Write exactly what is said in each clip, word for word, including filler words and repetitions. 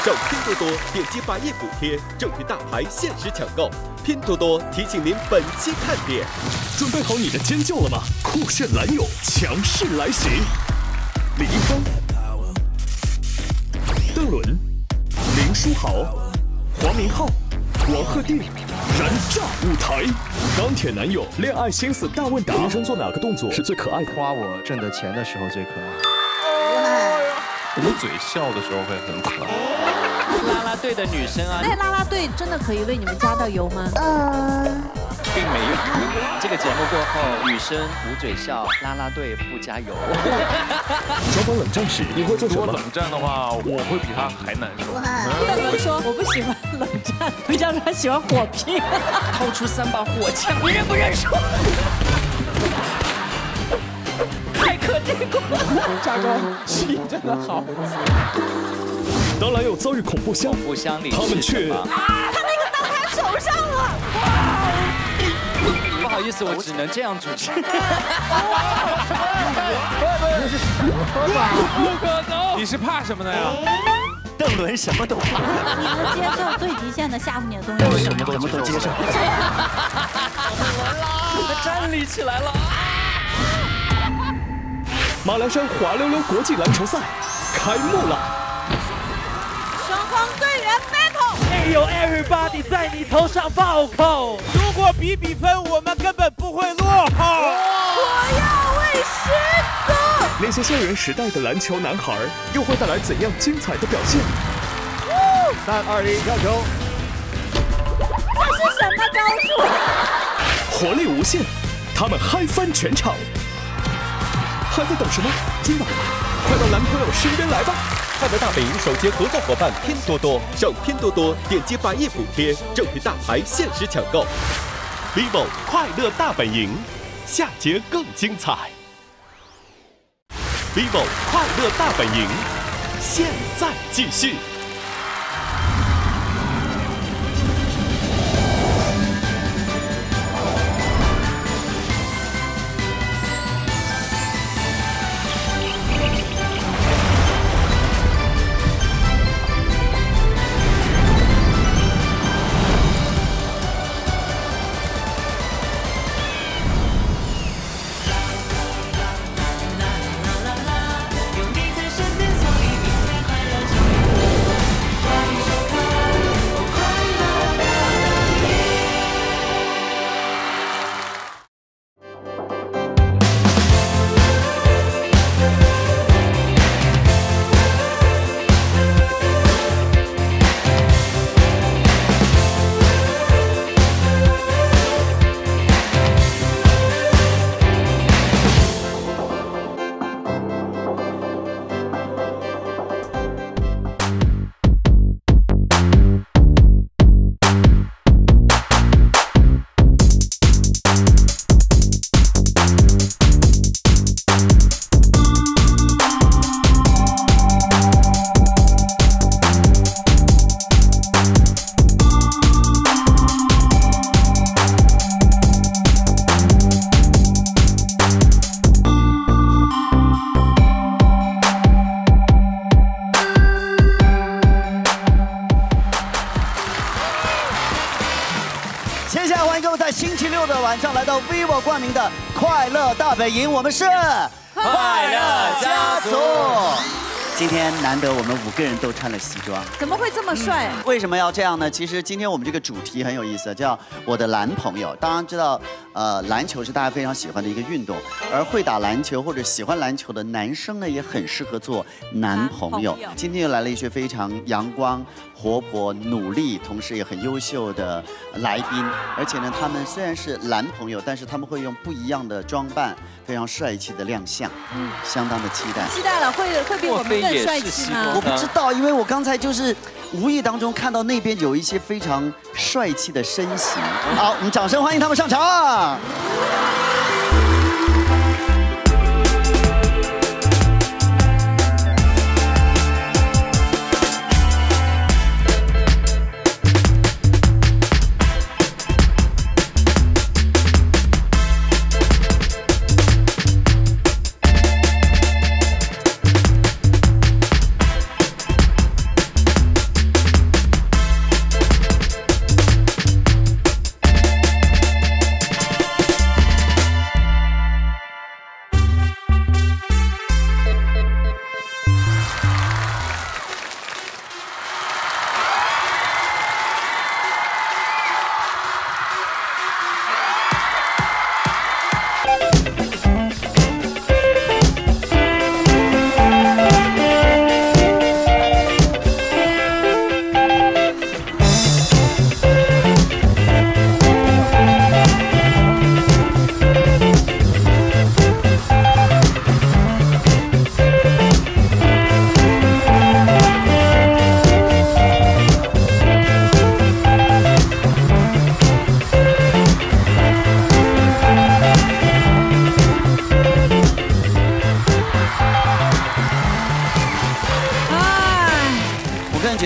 上拼多多点击百亿补贴，正品大牌限时抢购。拼多多提醒您本期看点： 准备好你的尖叫了吗？酷炫男友强势来袭，李易峰、邓伦、林书豪、黄明昊、王鹤棣。 燃炸舞台，钢铁男友恋爱心思大问答。女生做哪个动作是最可爱的？ 花我挣的钱的时候最可爱。 捂嘴笑的时候会很可爱。 啦啦队的女生啊， 那啦啦队真的可以为你们加到油吗？ 呃，并没有。这个节目过后，女生捂嘴笑，啦啦队不加油。 双方冷战时，你会做什么？ 如果冷战的话，我会比他还难受。 邓伦说：“我不喜欢冷战，回家说他喜欢火拼。” 掏出三把火枪，你认不认输？太可这个！ 炸哥气真的好足。 当男友遭遇恐怖箱， 恐怖箱里他们却啊，他那个到他手上了！ 不好意思，我只能这样主持。 不可能！你是怕什么的呀？ 邓伦什么都怕。 你能接受最极限的吓唬你的东西？ 什么都什么都接受。他站立起来了。 马栏山滑溜溜国际篮球赛开幕了。 双方队员 battle， 没有 everybody 在你头上暴扣。如果比比分，我们根本不会落后。 我要为师走。 那些校园时代的篮球男孩又会带来怎样精彩的表现？ 三二一，跳球！ 这是什么招数？ 活力无限，他们嗨翻全场。还在等什么？今晚快到男朋友身边来吧！ 快乐大本营首届合作伙伴拼多多，上拼多多点击百亿补贴，正品大牌限时抢购。vivo 快乐大本营，下节更精彩。vivo 快乐大本营，现在继续。 晚上来到 vivo 冠名的快乐大本营，我们是快乐家族。 今天难得我们五个人都穿了西装， 怎么会这么帅？ 嗯、为什么要这样呢？其实今天我们这个主题很有意思，叫我的男朋友。当然知道，呃，篮球是大家非常喜欢的一个运动，而会打篮球或者喜欢篮球的男生呢，也很适合做男朋友。朋友今天又来了一些非常阳光、活泼、努力，同时也很优秀的来宾。而且呢，他们虽然是男朋友，但是他们会用不一样的装扮，非常帅气的亮相，嗯，相当的期待。 期待了，会会比我们更帅气吗？ 我不知道，因为我刚才就是无意当中看到那边有一些非常帅气的身形。好，我们掌声欢迎他们上场。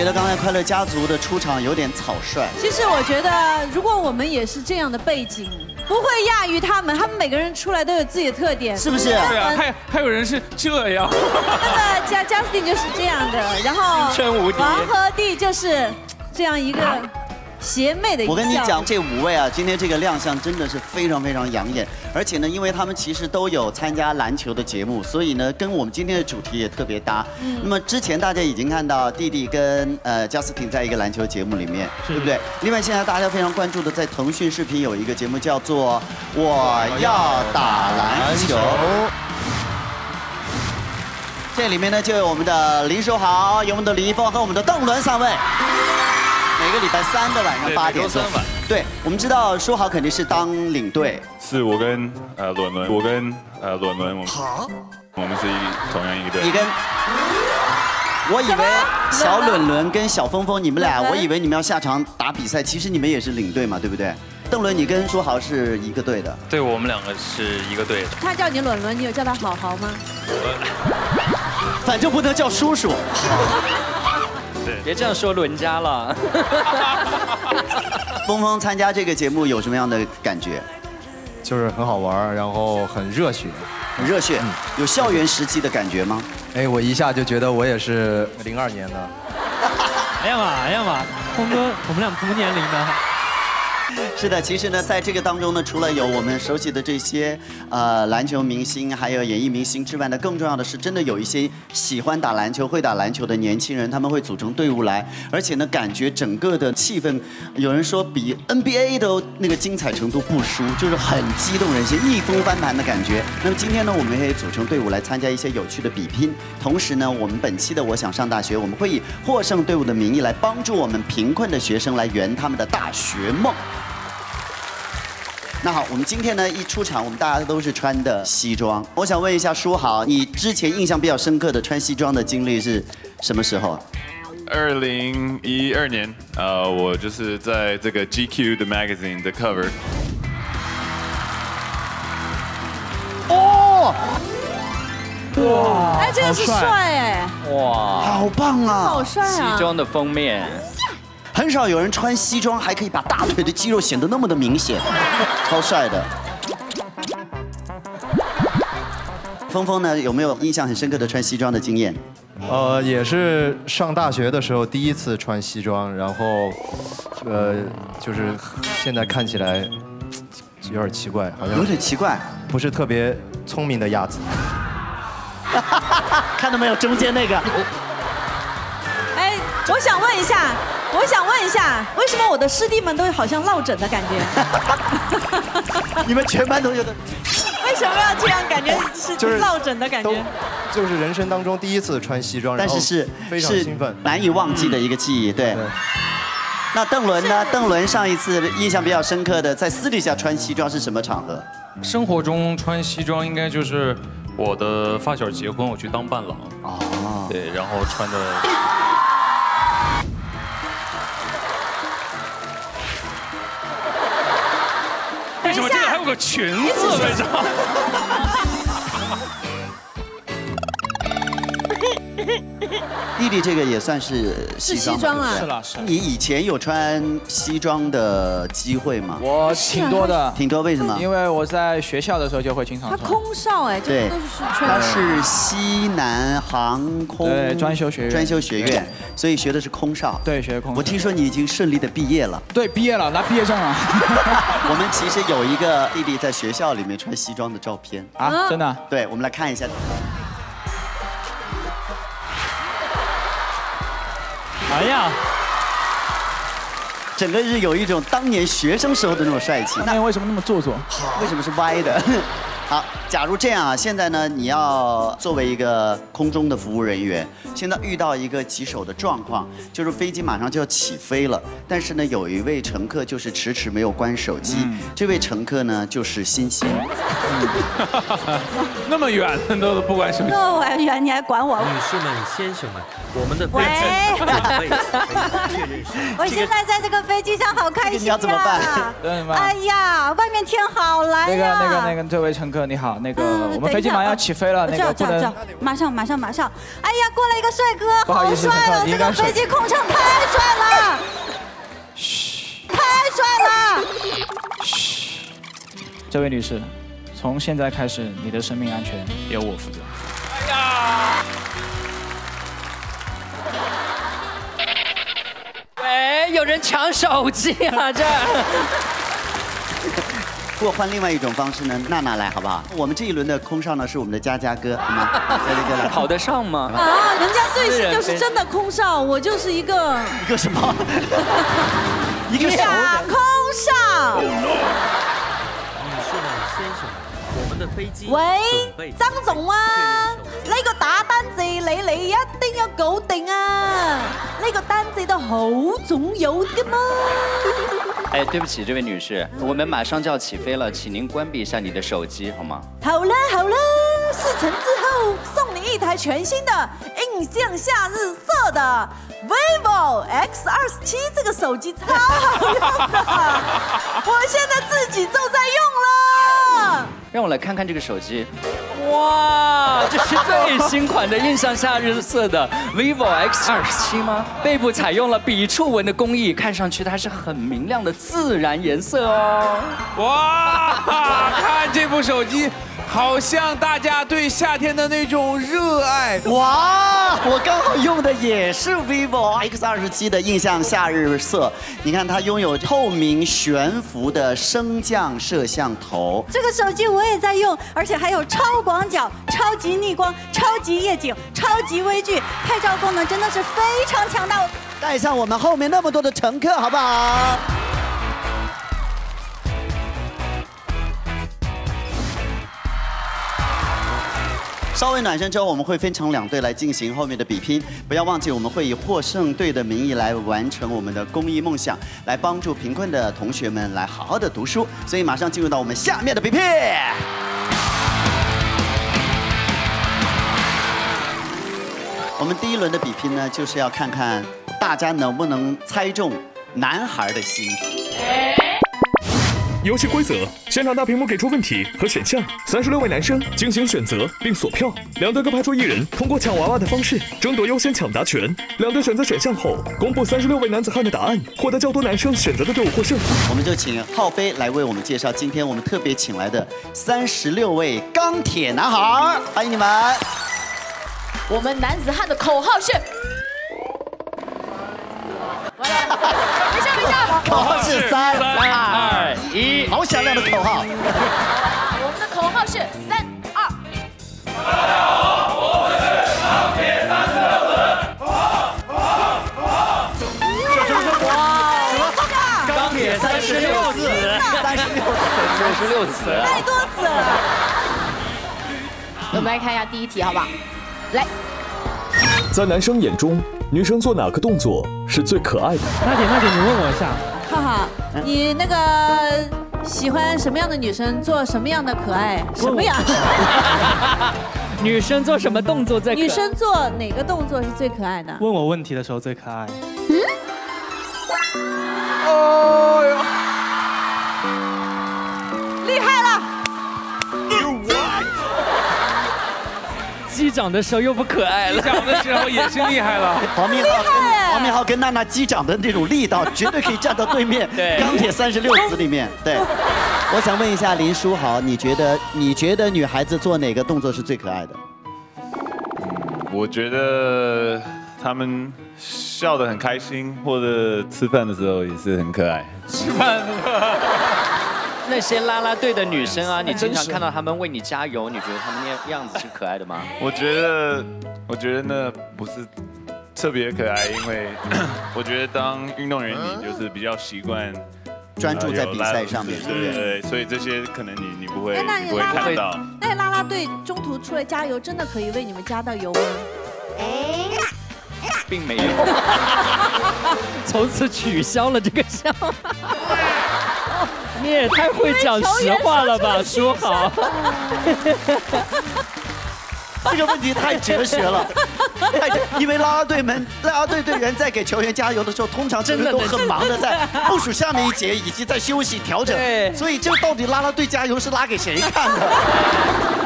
觉得刚才快乐家族的出场有点草率？ 其实我觉得，如果我们也是这样的背景，不会亚于他们。他们每个人出来都有自己的特点， 是不是？ 对啊，还还有人是这样。 那个加 Justin 就是这样的，然后王和弟就是这样一个邪魅的一笑。 我跟你讲，这五位啊，今天这个亮相真的是非常非常养眼，而且呢，因为他们其实都有参加篮球的节目，所以呢，跟我们今天的主题也特别搭。嗯、那么之前大家已经看到弟弟跟呃加斯汀在一个篮球节目里面，对不对？另外，现在大家非常关注的，在腾讯视频有一个节目叫做《我要打篮球》。这里面呢就有我们的林书豪，有我们的李易峰和我们的邓伦三位。每个礼拜三的晚上八点钟，对，我们知道书豪肯定是当领队， 是我跟呃伦伦，我跟呃伦伦，我们我们是一同样一个队。 你跟，我以为小伦伦跟小峰峰你们俩，我以为你们要下场打比赛，其实你们也是领队嘛，对不对？邓伦，你跟书豪是一个队的。 对，我们两个是一个队的。 他叫你伦伦，你有叫他好好吗？ 反正不能叫叔叔。 别这样说伦家了。 峰峰参加这个节目有什么样的感觉？ 就是很好玩，然后很热血， 很热血。有校园时期的感觉吗？ 哎，我一下就觉得我也是零二年的。 哎呀妈，哎呀妈，峰哥，我们俩同年龄的。 是的，其实呢，在这个当中呢，除了有我们熟悉的这些呃篮球明星，还有演艺明星之外呢，更重要的是，真的有一些喜欢打篮球、会打篮球的年轻人，他们会组成队伍来，而且呢，感觉整个的气氛，有人说比 N B A 的那个精彩程度不输，就是很激动人心、逆风翻盘的感觉。那么今天呢，我们也可以组成队伍来参加一些有趣的比拼，同时呢，我们本期的我想上大学，我们会以获胜队伍的名义来帮助我们贫困的学生来圆他们的大学梦。那好，我们今天呢一出场，我们大家都是穿的西装。我想问一下书豪，你之前印象比较深刻的穿西装的经历是什么时候？ 二零一二年，呃，我就是在这个 G Q 的 magazine 的 cover。 哦， 哇，哎，这个是帅哎， 哇， 好棒啊， 好帅啊！ 西装的封面。 很少有人穿西装还可以把大腿的肌肉显得那么的明显，超帅的。峰峰呢，有没有印象很深刻的穿西装的经验？ 呃，也是上大学的时候第一次穿西装，然后，呃，就是现在看起来有点奇怪，好像有点奇怪， 不是特别聪明的样子。 看到没有，中间那个。 哎，我想问一下。我想问一下，为什么我的师弟们都好像落枕的感觉？ 你们全班同学都为什么要这样？感觉是落枕的感觉。 就是人生当中第一次穿西装， 但是是非常兴奋， 难以忘记的一个记忆。对。那邓伦呢？邓伦上一次印象比较深刻的，在私底下穿西装是什么场合？ 生活中穿西装应该就是我的发小结婚，我去当伴郎。哦。对，然后穿的。为什么这个还有个裙子？为什么？ 弟弟这个也算是西装， 是西装啊， 是了是。 你以前有穿西装的机会吗？ 我挺多的， 挺多。为什么？ 因为我在学校的时候就会经常穿。 他空少哎，这都是穿。 他是西南航空对专修学院， 专修学院，所以学的是空少。 对，学空少。 我听说你已经顺利的毕业了。 对，毕业了，拿毕业证了。 我们其实有一个弟弟在学校里面穿西装的照片啊，真的？ 对，我们来看一下。 哎呀， 整个是有一种当年学生时候的那种帅气。 那为什么那么做作？ 为什么是歪的？好，假如这样啊，现在呢，你要作为一个空中的服务人员，现在遇到一个棘手的状况，就是飞机马上就要起飞了，但是呢，有一位乘客就是迟迟没有关手机，嗯、这位乘客呢就是欣欣。 那么远都不关手机， 那么远你还管我？ 女士们、先生们，我们的喂， 确认是。 我现在在这个飞机上好开心呀！ 你要怎么办？ 对吗？ 哎呀，外面天好蓝呀！ 那个、那个、那个，这位乘客你好， 那个我们飞机马上要起飞了，那个不能。 马上马上马上！哎呀，过来一个帅哥， 不好意思， 好帅哦！这个飞机空乘太帅了，嘘，太帅了！ 嘘，这位女士，从现在开始，你的生命安全由我负责。哎呀！ 喂，有人抢手机啊！这。 不过换另外一种方式呢，娜娜来好不好？我们这一轮的空少呢是我们的佳佳哥，好吗？佳佳哥来， 跑得上吗？ 啊，人家最新就是真的空少，我就是一个一个什么？一个假空少。 女士们、先生们，我们的飛機喂，曾總啊，呢個打單字你你一定要搞定啊！呢個單字都好總有的嘛。 哎，对不起，这位女士，我们马上就要起飞了，请您关闭一下你的手机好吗？ 好了好了，事成之后送你一台全新的印象夏日色的 vivo X 二十七，这个手机超好用的，我现在自己都在用了。 让我来看看这个手机，哇，这是最新款的印象夏日色的 vivo X 二十七吗？背部采用了笔触纹的工艺，看上去它是很明亮的自然颜色哦。 哇，看这部手机，好像大家对夏天的那种热爱。 哇，我刚好用的也是 vivo X 二十七的印象夏日色，你看它拥有透明悬浮的升降摄像头。 这个手机我也在用，而且还有超广角、超级逆光、超级夜景、超级微距，拍照功能真的是非常强大。 带上我们后面那么多的乘客，好不好？ 稍微暖身之后，我们会分成两队来进行后面的比拼。不要忘记，我们会以获胜队的名义来完成我们的公益梦想，来帮助贫困的同学们来好好的读书。所以马上进入到我们下面的比拼。我们第一轮的比拼呢，就是要看看大家能不能猜中男孩的心思。 游戏规则：现场大屏幕给出问题和选项，三十六位男生进行选择并锁票，两队各派出一人，通过抢娃娃的方式争夺优先抢答权。两队选择选项后，公布三十六位男子汉的答案，获得较多男生选择的队伍获胜。 我们就请浩飞来为我们介绍今天我们特别请来的三十六位钢铁男孩，欢迎你们！ 我们男子汉的口号是。 等一下，等一下， 口号是三二一，好响亮的口号！ 我们的口号是三二。 大家好，我们是钢铁三十六子。 哇！钢铁三十六子，三十六子， 三十六子， 太多子了。 我们来看一下第一题，好不好？来， 在男生眼中，女生做哪个动作是最可爱的？ 娜姐，娜姐，你问我一下， 浩浩，你那个喜欢什么样的女生做什么样的可爱？什么样？ 女生做什么动作最可爱？ 女生做哪个动作是最可爱的？ 问我问题的时候最可爱。 嗯。 哦哟， 厉害了！ 击掌的时候又不可爱了， 击掌的时候也是厉害了。 黄明昊跟黄明昊跟娜娜击掌的这种力道，绝对可以站到对面钢铁三十六子里面。对，我想问一下林书豪，你觉得你觉得女孩子做哪个动作是最可爱的？ 我觉得他们笑得很开心，或者吃饭的时候也是很可爱。 吃饭。 那些啦啦队的女生啊，你经常看到她们为你加油，你觉得她们那样子是可爱的吗？ 我觉得，我觉得那不是特别可爱，因为我觉得当运动员你就是比较习惯专注在比赛上面， 对对对，所以这些可能你你不会那你不会看到。 那啦啦队中途出来加油，真的可以为你们加到油吗？ 并没有，从此取消了这个项目。你也太会讲实话了吧，书豪！ 这个问题太哲学了，太哲因为啦啦队们、啦啦队队员在给球员加油的时候，通常真的都很忙的在部署下面一节，以及在休息调整，所以这到底啦啦队加油是拉给谁看的？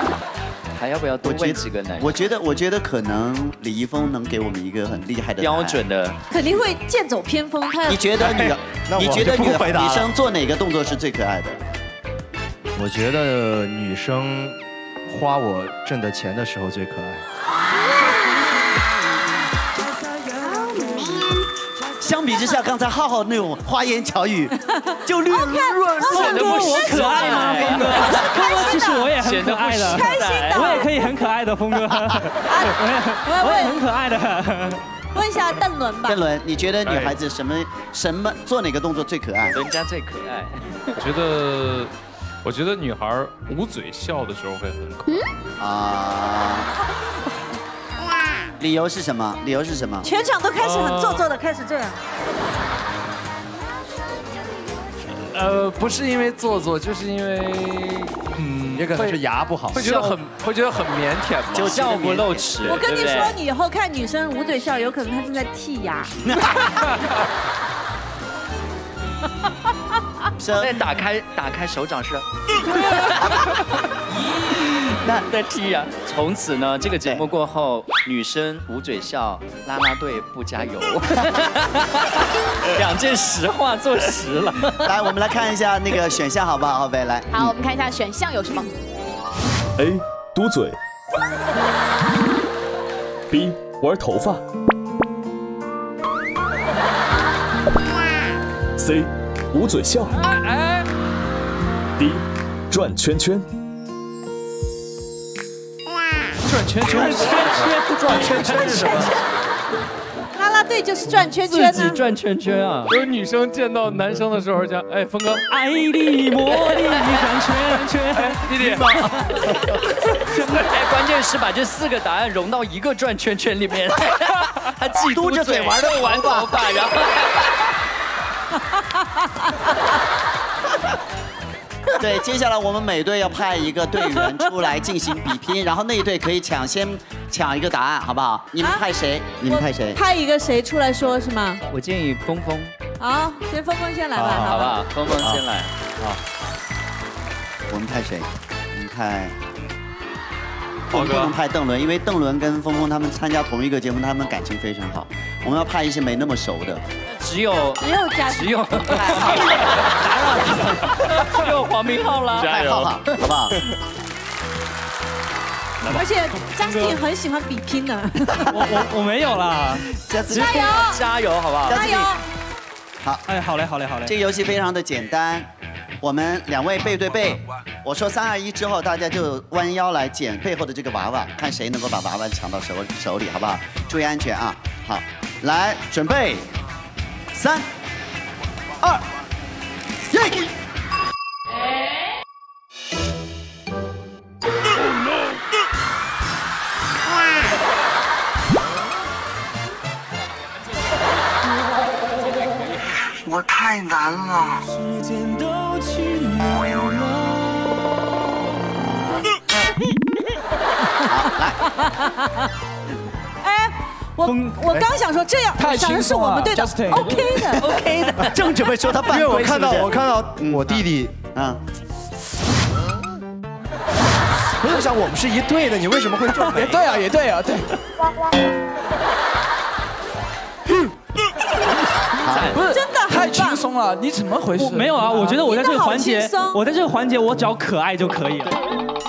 还要不要多问几个男生？ 我觉得，我觉得可能李易峰能给我们一个很厉害的标准的， 肯定会剑走偏锋。他你觉得女，你觉得女女生做哪个动作是最可爱的？ 我觉得女生花我挣的钱的时候最可爱。 相比之下，刚才浩浩那种花言巧语，就略弱， 显得不可爱吗？峰哥，峰哥其实我也很可爱的， 开心的， 我也可以很可爱的，峰哥，我也很可爱的。 问一下邓伦吧。 邓伦，你觉得女孩子什么什么做哪个动作最可爱？ 人家最可爱。 我觉得，我觉得女孩捂嘴笑的时候会很可爱。啊。 理由是什么？理由是什么？ 全场都开始很做作的开始这样。 呃，不是因为做作，就是因为，嗯， 也可能是牙不好， 会觉得很会觉得很腼腆嘛， 就笑不露齿。 我跟你说，你以后看女生捂嘴笑，有可能她正在剔牙。 再打开打开手掌是，那在剔牙。从此呢，这个节目过后，女生捂嘴笑，啦啦队不加油，两件实话做实了。 来，我们来看一下那个选项好不好？浩飞来。 好，我们看一下选项有什么。 A. 嘟嘴 B. 玩头发 C. 捂嘴笑 D. 转圈圈。 转圈圈， 转圈圈是什么？啦啦队就是转圈圈自己转圈圈啊！ 有女生见到男生的时候讲：“哎，峰哥， 爱你魔力转圈圈。” 弟弟， 哎，关键是把这四个答案融到一个转圈圈里面，他既嘟着嘴玩的玩头发，然后。 对，接下来我们每队要派一个队员出来进行比拼，然后那一队可以抢先抢一个答案，好不好？你们派谁？你们派谁？ 派一个谁出来说是吗？ 我建议峰峰。 好，先峰峰先来吧， 好不好？峰峰先来。 好，我们派谁？我们派。我们不能派邓伦，因为邓伦跟峰峰他们参加同一个节目，他们感情非常好。我们要派一些没那么熟的。 只有只有嘉只有只有黄明昊了， 派浩浩，好不好？ 而且 Justin 很喜欢比拼的。 我我我没有啦， 加油加油，好不好？ 加油！ 好， 哎，好嘞好嘞好嘞。 这个游戏非常的简单。我们两位背对背，我说三二一之后，大家就弯腰来捡背后的这个娃娃，看谁能够把娃娃抢到手手里，好不好？注意安全啊！好，来，准备，三、二、一。 我太难了。 哎，我我刚想说这样，想的是我们队的 ，OK 的 ，OK 的， 正准备说他犯规， 因为我看到我看到我弟弟， 啊， 我就想我们是一队的，你为什么会中？ 也对啊，也对啊，对。 不是真的太轻松了，你怎么回事？ 没有啊，我觉得我在这个环节，我在这个环节我只要可爱就可以了。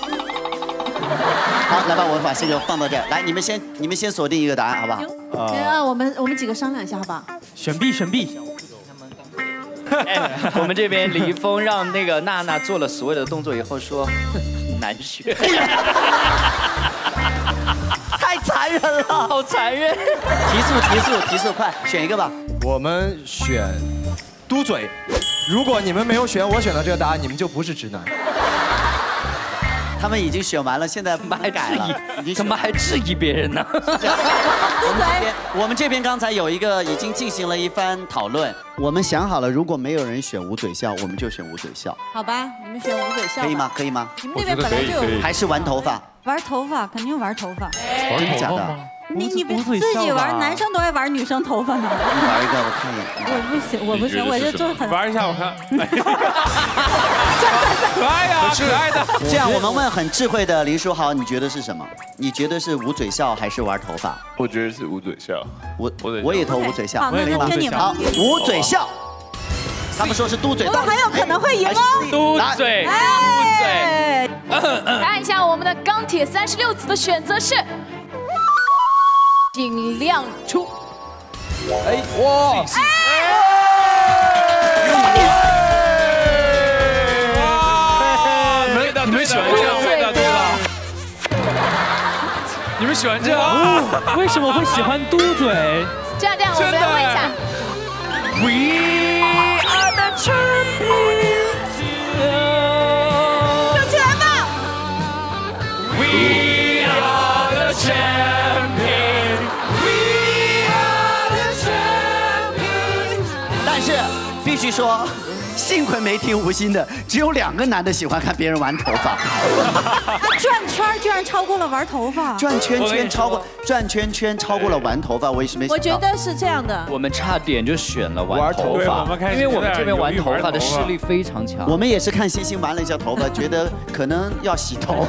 好，来吧，我把这个放到这儿。来，你们先，你们先锁定一个答案，好不好？ 啊，我们我们几个商量一下，好不好？ 选 B， 选 B。 哎，我们这边李易峰让那个娜娜做了所有的动作以后说，难选。 太残忍了， 好残忍！ 提速，提速，提速，快选一个吧。 我们选嘟嘴。如果你们没有选我选的这个答案，你们就不是直男。 他们已经选完了，现在还改了， 怎么还质疑别人呢？ 我们这边，我们这边刚才有一个已经进行了一番讨论，我们想好了，如果没有人选捂嘴笑，我们就选捂嘴笑。 好吧，你们选捂嘴笑。 可以吗？可以吗？ 你们那边本来就有。 还是玩头发？ 玩头发，肯定玩头发。 真的假的？ 你你不自己玩，男生都爱玩女生头发呢。 玩一个，我看一眼。 我不行，我不行，我就做很。 玩一下，我看。 可爱呀，可爱的。 这样，我们问很智慧的林书豪，你觉得是什么？你觉得是捂嘴笑还是玩头发？ 我觉得是捂嘴笑。 我我也投捂嘴笑， 好，那就听你们。 好，捂嘴笑。他们说是嘟嘴， 我们还有可能会赢哦。 嘟嘴，嘟嘴。 看一下我们的钢铁三十六子的选择是，尽量出。 哎，哇！你们喜欢这样？对的，对的。你们喜欢这样？ 为什么会喜欢嘟嘴？ 这样这样，我们来问一下。 We are the champions。 跳起来吧 ！We are the champions。We are the champions。 但是必须说。幸亏没听吴昕的，只有两个男的喜欢看别人玩头发。 转圈居然超过了玩头发， 转圈圈超过转圈圈超过了玩头发，我也是没想到。 我觉得是这样的， 我们差点就选了玩头发，因为我们这边玩头发的势力非常强。 我们也是看星星玩了一下头发，觉得可能要洗头。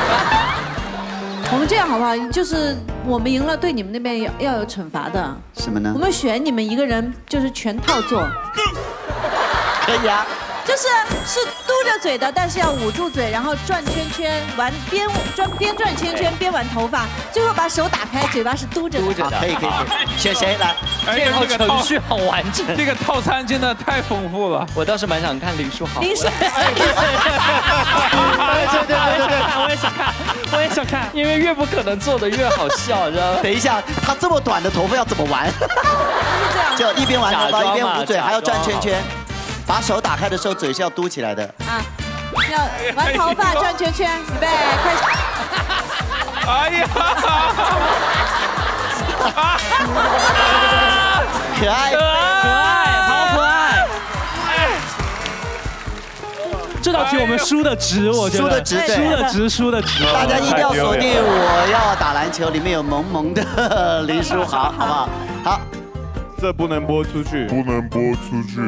我们这样好不好？就是我们赢了，对你们那边要要有惩罚的。 什么呢？ 我们选你们一个人，就是全套做。 可以啊， 就是是嘟着嘴的，但是要捂住嘴，然后转圈圈，玩边转边转圈圈边玩头发，最后把手打开，嘴巴是嘟着的。 嘟着的，可以可以。选谁来？ 这套程序好完整， 这个套餐真的太丰富了。 我倒是蛮想看林书豪。 林书豪， 对对对对对，我也想看，我也想看， 因为越不可能做的越好笑，知道吗？ 等一下，他这么短的头发要怎么玩？ 是这样， 就一边玩头发一边捂嘴，还要转圈圈。把手打开的时候，嘴是要嘟起来的。啊， 要玩头发转圈圈，预备，开始。 哎呀！ 可爱， 可爱，好可爱。这道题我们输的值，我觉得。 输的值， 输的值，输的值。 大家一定要锁定《我要打篮球》，里面有萌萌的林书豪，好不好？好。 这不能播出去，不能播出去。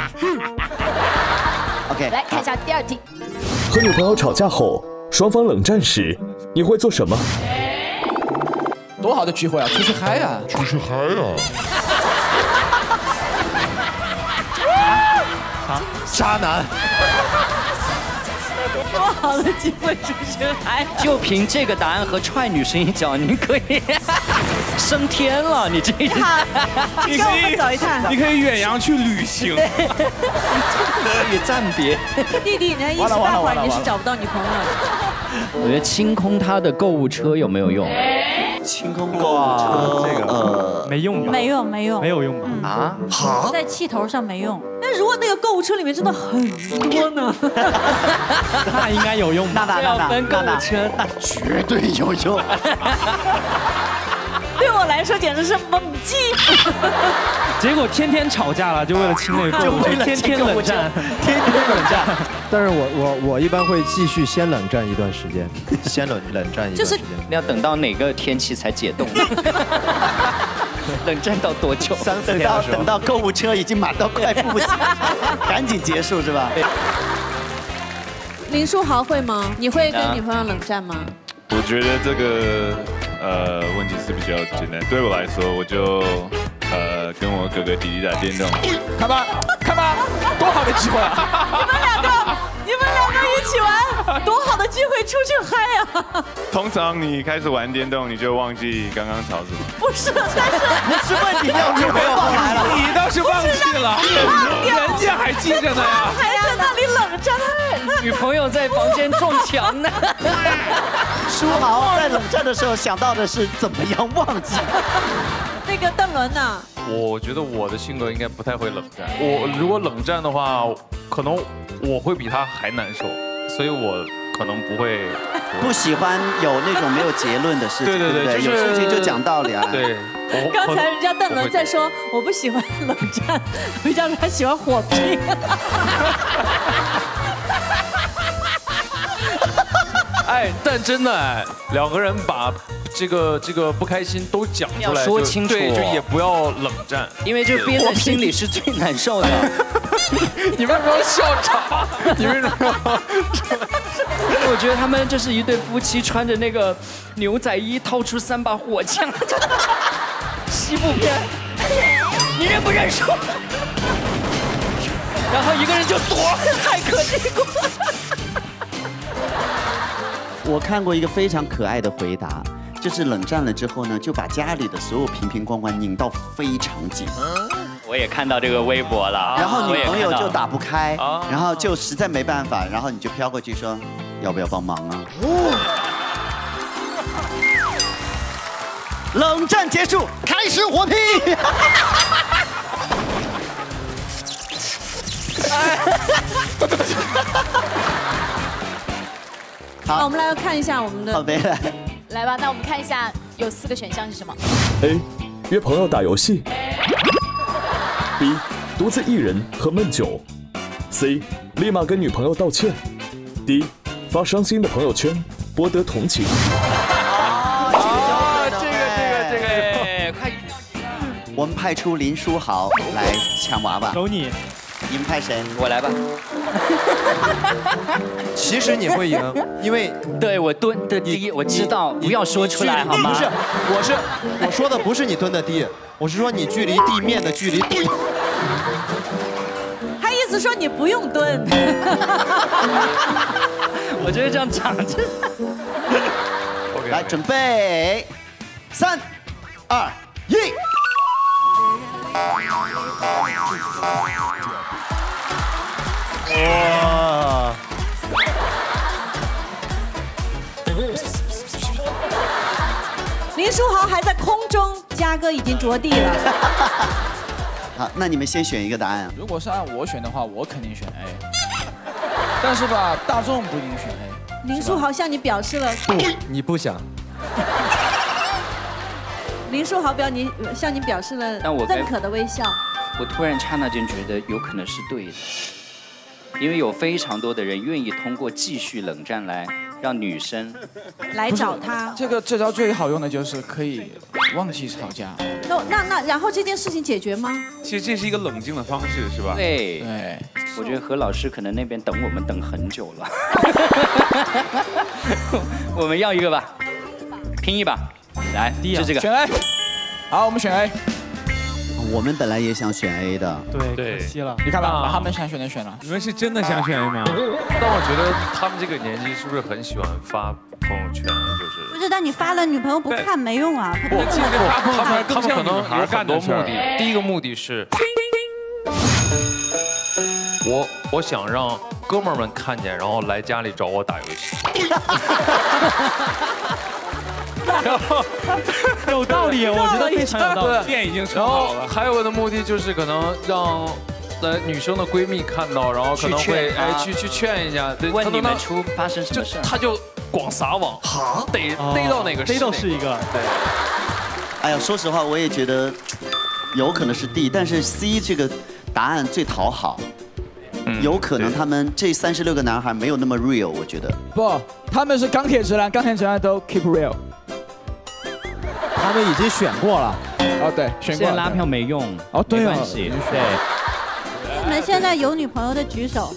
OK， 来看一下第二题。 和女朋友吵架后，双方冷战时，你会做什么？ 多好的聚会啊！出去嗨啊！ 出去嗨啊！ 啊！渣男。 多好的机会出去嗨！ 就凭这个答案和踹女生一脚，你可以升天了。你这一好，你跟我们走一趟。 你可以远洋去旅行， 可以暂别。 弟弟，你一时半会儿你是找不到女朋友的。 我觉得清空他的购物车有没有用？ 清空购物车，这个呃没用吧？ 没用，没用， 没有用吧？ 啊？好， 在气头上没用。但如果那个购物车里面真的很多呢？ 那应该有用吧？ 那那要分购物车， 那绝对有用。 对我来说简直是猛击。 结果天天吵架了，就为了清那个购物车，天天冷战， 天天冷战。但是我我我一般会继续先冷战一段时间，先冷冷战一段时间。 你要等到哪个天气才解冻？冷战到多久？ 三四天的时候，等到购物车已经满到快付不起，赶紧结束是吧？ 林书豪会吗？你会跟女朋友冷战吗？ 我觉得这个呃问题是比较简单，对我来说，我就呃跟我哥哥弟弟打电动。 看吧，看吧，多好的机会啊！ 你们两个，你们两个一起玩，多好的机会出去嗨呀！ 通常你开始玩电动，你就忘记刚刚吵什么。 不是，但是不是问题，要女朋友忘来了， 你倒是忘记了，人家还记着呢呀。 还在那里冷战， 女朋友在房间撞墙呢。 书豪在冷战的时候想到的是怎么样忘记。 那个邓伦呢？ 我觉得我的性格应该不太会冷战。我如果冷战的话，可能我会比他还难受，所以我可能不会。 不喜欢有那种没有结论的事情，对对对，有事情就讲道理啊。 对。 刚才人家邓伦在说我不喜欢冷战，人家说他喜欢火拼。 哎，但真的哎，两个人把这个这个不开心都讲出来， 要说清楚， 对，就也不要冷战， 因为这憋在心里是最难受的。 你为什么要笑场？你为什么要？ 我觉得他们这是一对夫妻，穿着那个牛仔衣，掏出三把火枪，西部片，你认不认输？然后一个人就躲，太可惜过。 我看过一个非常可爱的回答，就是冷战了之后呢，就把家里的所有瓶瓶罐罐拧到非常紧。 我也看到这个微博了， 然后女朋友就打不开，然后就实在没办法，然后你就飘过去说，要不要帮忙啊？冷战结束，开始火拼。 好，我们来看一下我们的。 好的，来。 来吧，那我们看一下有四个选项是什么 ？A. 约朋友打游戏。B. 独自一人喝闷酒。C. 立马跟女朋友道歉。D. 发伤心的朋友圈，博得同情。 啊，这个这个这个这个，快！ 我们派出林书豪来抢娃娃。 走你。 你们派谁？ 我来吧。 其实你会赢，因为对我蹲的低，我知道，不要说出来好吗？ 不是，我是我说的不是你蹲的低，我是说你距离地面的距离低。 他意思说你不用蹲。 我就是这样躺着。 来，准备，三、二、一。 哇！ 林书豪还在空中，嘉哥已经着地了。 好，那你们先选一个答案。 如果是按我选的话，我肯定选 A。但是吧，大众不一定选 A。 林书豪向你表示了不，你不想。 林书豪表你向你表示了认可的微笑。 我突然刹那间觉得有可能是对的。因为有非常多的人愿意通过继续冷战来让女生来找他。 这个这招最好用的就是可以忘记吵架。 那那那，然后这件事情解决吗？ 其实这是一个冷静的方式，是吧？ 对对， 我觉得何老师可能那边等我们等很久了。我们要一个吧，拼一把，来，就这个选 A。好，我们选 A。 我们本来也想选 A 的， 对，可惜了。 你看吧，把他们想选的选了。 你们是真的想选 A 吗？ 但我觉得他们这个年纪是不是很喜欢发朋友圈？就是不是，但你发了，女朋友不看没用啊。 不， 这个发朋友圈他们可能有很多目的。 的第一个目的是，我我想让哥们儿们看见，然后来家里找我打游戏。 有道理，我觉得非常有道理。 店已经出然好了。 后还有个的目的就是可能让呃女生的闺蜜看到，然后可能会哎去去劝一下， 问你们出发生什么事， 他就广撒网，哈，逮逮到哪个逮到是一个。 对。哎呀，说实话，我也觉得有可能是 D， 但是 C 这个答案最讨好。有可能他们这三十六个男孩没有那么 real， 我觉得。 不，他们是钢铁直男，钢铁直男都 keep real。 他们已经选过了。 哦，对，选过了。 现在拉票没用。 哦，对， 没关系。对。 你们现在有女朋友的举手。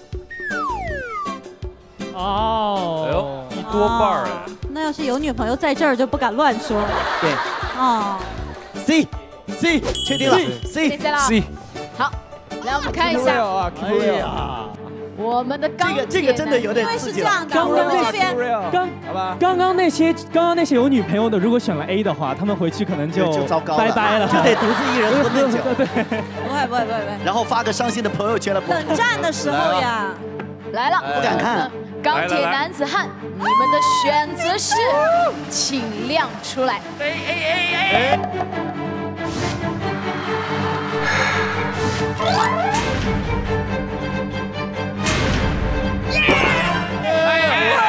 哦。 哎呦，一多半哎。 那要是有女朋友在这儿，就不敢乱说。 对。 哦。 C C 确定了 C C 了。C。好。来，我们看一下。 哎呀， 我们的钢铁这个真的有点刺激了。 刚刚那些刚刚刚那些刚刚那些有女朋友的，如果选了 A 的话，他们回去可能就就糟糕了， 拜拜了， 就得独自一人喝闷酒。 对， 不会不会不会不会。 然后发个伤心的朋友圈了。 冷战的时候呀， 来了， 不敢看。 钢铁男子汉，你们的选择是，请亮出来。哎哎哎哎。 哎呀！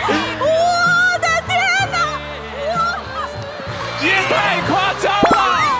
我的天哪！ 也太夸张了！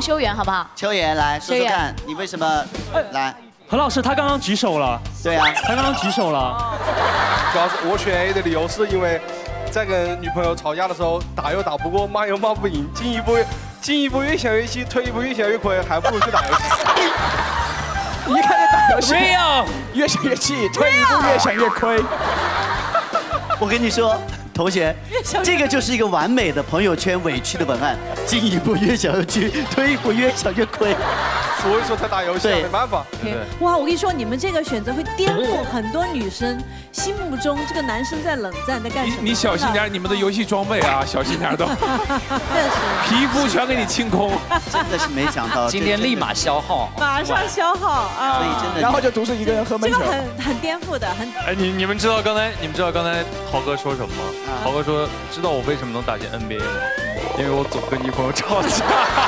修缘，好不好？ 秋妍来说说看，你为什么来？ 何老师，他刚刚举手了。 对啊， 他刚刚举手了。 主要是我选 A 的理由是因为，在跟女朋友吵架的时候，打又打不过，骂又骂不赢，进一步进一步越想越气，退一步越想越亏，还不如去打游戏。 一看就打游戏，越想越气，退一步越想越亏。 我跟你说，同学，这个就是一个完美的朋友圈委屈的文案，进一步越想越气，退一步越想越亏。 所以说才打游戏，没办法。 哇，我跟你说，你们这个选择会颠覆很多女生心目中这个男生在冷战在干什么。 你你小心点，你们的游戏装备啊，小心点都。皮肤全给你清空。 真的是没想到， 今天立马消耗， 马上消耗啊！ 所以真的， 然后就独自一个人喝闷酒。 这个很很颠覆的，很。 哎，你你们知道刚才你们知道刚才豪哥说什么吗？豪哥说，知道我为什么能打进 N B A 吗？因为我总跟女朋友吵架。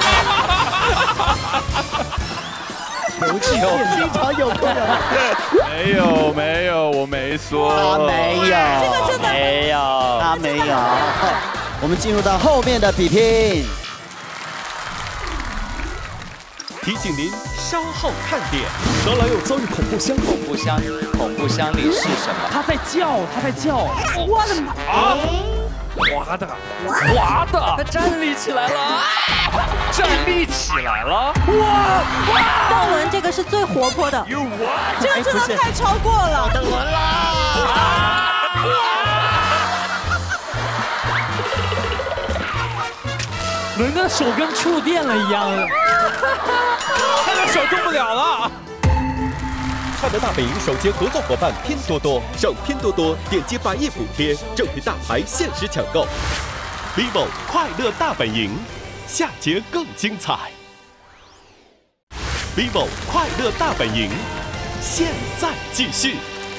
游戏经常有困扰。 没有没有，我没说。 他没有， 这个真的没有， 他没有。我们进入到后面的比拼。 提醒您稍后看点。 何来又遭遇恐怖箱？ 恐怖箱，恐怖箱里是什么？ 他在叫，他在叫。 我的妈！ 啊！滑的，滑的， 他站立起来了，站立起来了！ 哇！邓伦这个是最活泼的，这个真的太超过了。 邓伦啦！ 伦的手跟触电了一样， 他的手动不了了。 快乐大本营首届合作伙伴拼多多，上拼多多点击百亿补贴，正品大牌限时抢购。vivo 快乐大本营，下节更精彩。vivo 快乐大本营，现在继续。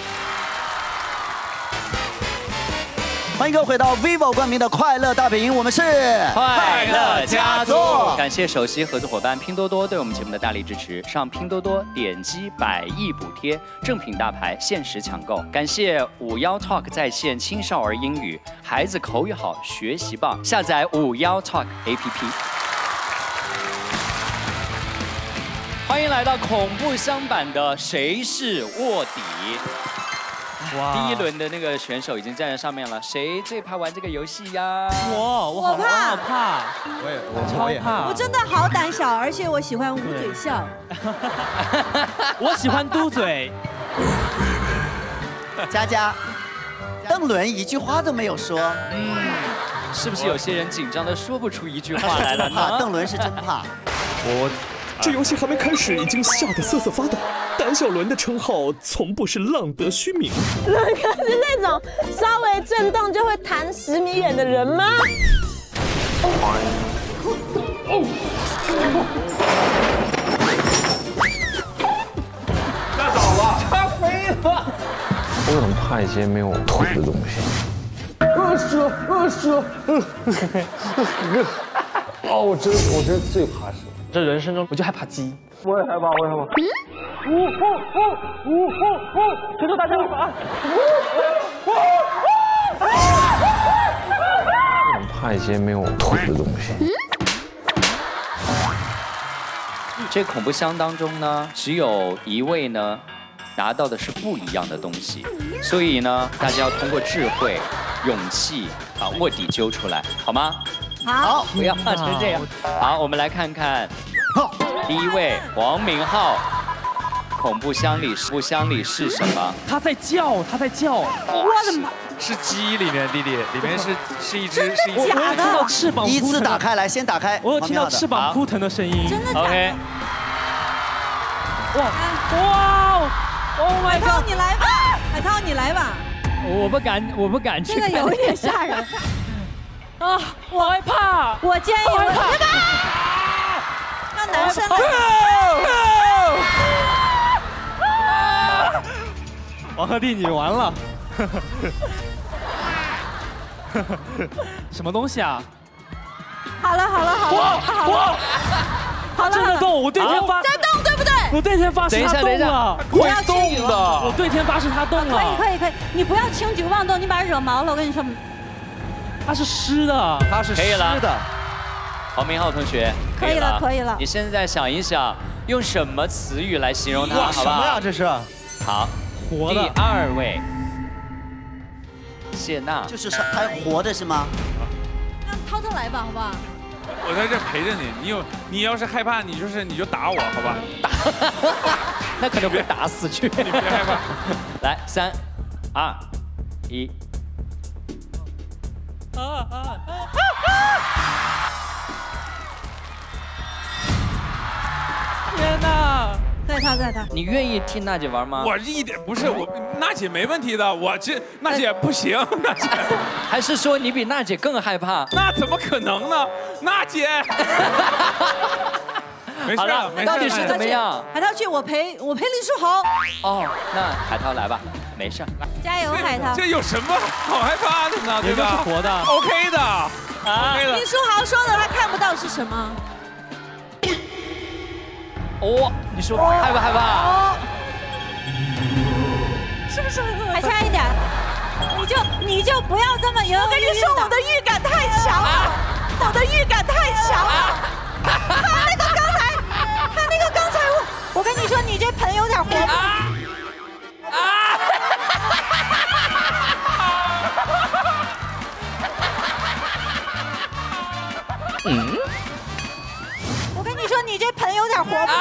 欢迎各位回到 vivo 冠名的快乐大本营，我们是快乐家族。感谢首席合作伙伴拼多多对我们节目的大力支持。上拼多多点击百亿补贴，正品大牌限时抢购。感谢五幺 Talk 在线青少儿英语，孩子口语好，学习棒。下载五幺 Talk A P P。欢迎来到恐怖箱版的谁是卧底。哇！第一轮的那个选手已经站在上面了，谁最怕玩这个游戏呀？ 我，我好我怕， 我怕， 我也， 我超怕。 我真的好胆小，而且我喜欢捂嘴笑。 我喜欢嘟嘴。 佳佳，邓伦一句话都没有说， 嗯，是不是有些人紧张的说不出一句话来了呢？ 邓伦是真怕。 我这游戏还没开始，已经吓得瑟瑟发抖。胆小伦的称号从不是浪得虚名。 伦哥是那种稍微震动就会弹十米远的人吗？ 那倒了， 他飞了。 我很怕一些没有腿的东西。 呃蛇，呃蛇， 哦，我真我真最怕蛇。 这人生中我就害怕鸡。 我也害怕，我也害怕。 呜呜呜呜呜呜！ 求求大家啊！ 我很怕一些没有腿的东西。 这恐怖箱当中呢，只有一位呢拿到的是不一样的东西，所以呢，大家要通过智慧、勇气把卧底揪出来，好吗？ 好， 不要怕成这样。好，我们来看看，第一位王明浩，恐怖箱里恐怖箱里是什么？ 他在叫，他在叫。 我的妈！ 是鸡里面，弟弟，里面是是一只是一我只。 我有听到翅膀扑腾。 依次打开来，先打开。 我有听到翅膀扑腾的声音。 真的假的 OK。 哇哇 ！Oh my 海涛 god！ 你来吧，海涛你来吧。 我不敢，我不敢去。 这个有一点吓人。 啊，我害怕。 我建议我害怕。 让男生。 王鹤棣，你完了。什么东西啊？ 好了好了好了好了。好了， 真的动！我对天发。 在动对不对？ 我对天发誓他动了。 会动的。 我对天发誓他动了。 可以可以可以，你不要轻举妄动，你把它惹毛了。我跟你说。 它是湿的， 它是湿的。 黄明昊同学， 可以了可以了你现在想一想，用什么词语来形容它， 哇， 好不好？ 什么呀？这是。 好， 活的。 第二位，谢娜。 就是他活的是吗？ 让涛涛来吧，好不好？ 我在这陪着你，你有你要是害怕，你就是你就打我，好吧？ 打，那可能会打死去。 你别害怕。 来，三、二、一。啊啊啊啊！ 天哪！ 在他，在他。 你愿意替娜姐玩吗？ 我一点不是我，娜姐没问题的，我这娜姐不行，娜姐。 还是说你比娜姐更害怕？ 那怎么可能呢？娜姐。没事了，没事。 到底是怎么样？ 海涛去，我陪我陪李书豪。 哦，那海涛来吧，没事。 加油，海涛。 这有什么好害怕的呢？对吧？ 是活的 ，OK 的，OK 的。 李书豪说的他看不到是什么？ 哦，你说害不害怕？ 哦，是不是很害怕？还差一点，你就你就不要这么犹豫。我跟你说，我的预感太强了，我的预感太强了。他那个刚才，他那个刚才我，我跟你说，你这盆有点活泼。啊！嗯。我跟你说，你这盆有点活泼。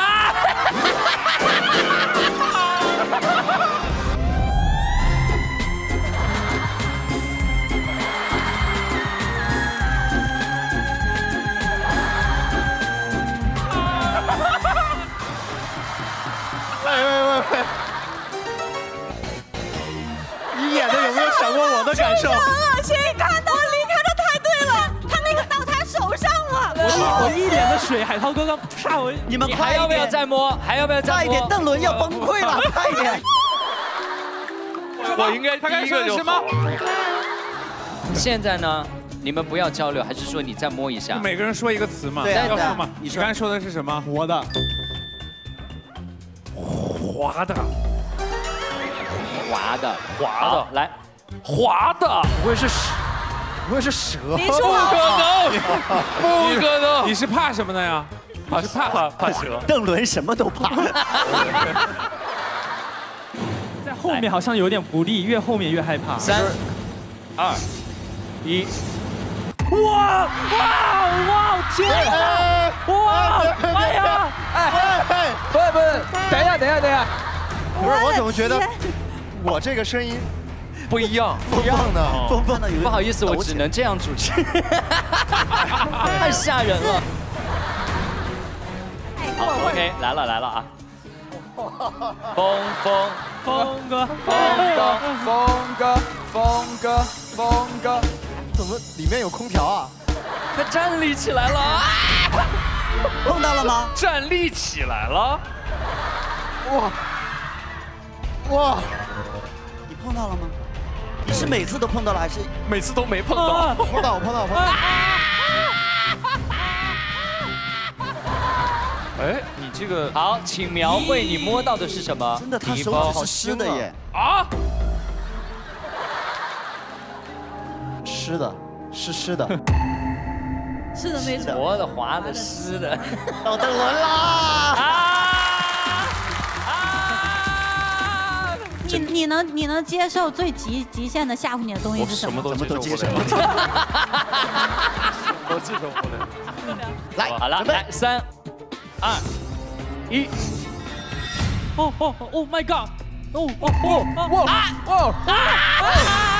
喂喂喂喂！你演的有没有想过我的感受？ 很恶心，看到离开的太对了，他那个到他手上了。 我一我一脸的水，海涛哥刚差我。 你们还要不要再摸？还要不要再摸？ 快一点，邓伦要崩溃了，快一点！ 我应该第一个就好。 现在呢？你们不要交流，还是说你再摸一下？ 每个人说一个词嘛， 对要说嘛。你刚才说的是什么？ 活的。 滑的。 滑的， 滑的， 来， 滑的， 不会是蛇？不会是蛇？ 不可能，不可能！ 你是怕什么的呀？ 怕是怕怕怕蛇。 邓伦什么都怕。 在后面好像有点不利，越后面越害怕。 三、二、一。 哇哇哇！天哪！哇！哎呀！ 哎， 不是不是，等一下等一下等一下， 不是我怎么觉得我这个声音不一样， 不一样的？ 疯疯的有。 不好意思，我只能这样主持，太吓人了。好 ，OK， 来了来了啊！风风峰哥， 峰哥， 峰哥，峰哥，峰哥。怎么里面有空调啊？ 他站立起来了， 碰到了吗？ 站立起来了， 哇哇！ 你碰到了吗？你是每次都碰到了，还是每次都没碰到？ 碰到，碰到，碰到。 哎，你这个好，请描绘你摸到的是什么？ 真的，他手指是湿的耶！ 啊！ 湿的，是湿的， 是的，没错。 活的、滑的、湿的， 到邓伦啦！ 啊啊！ 你你能你能接受最极极限的吓唬你的东西是什么？ 什么都接受不了，我接受不了。 来，好了，来，三、二、一。 哦哦哦 ，My God！ 哦哦哦哦哦啊！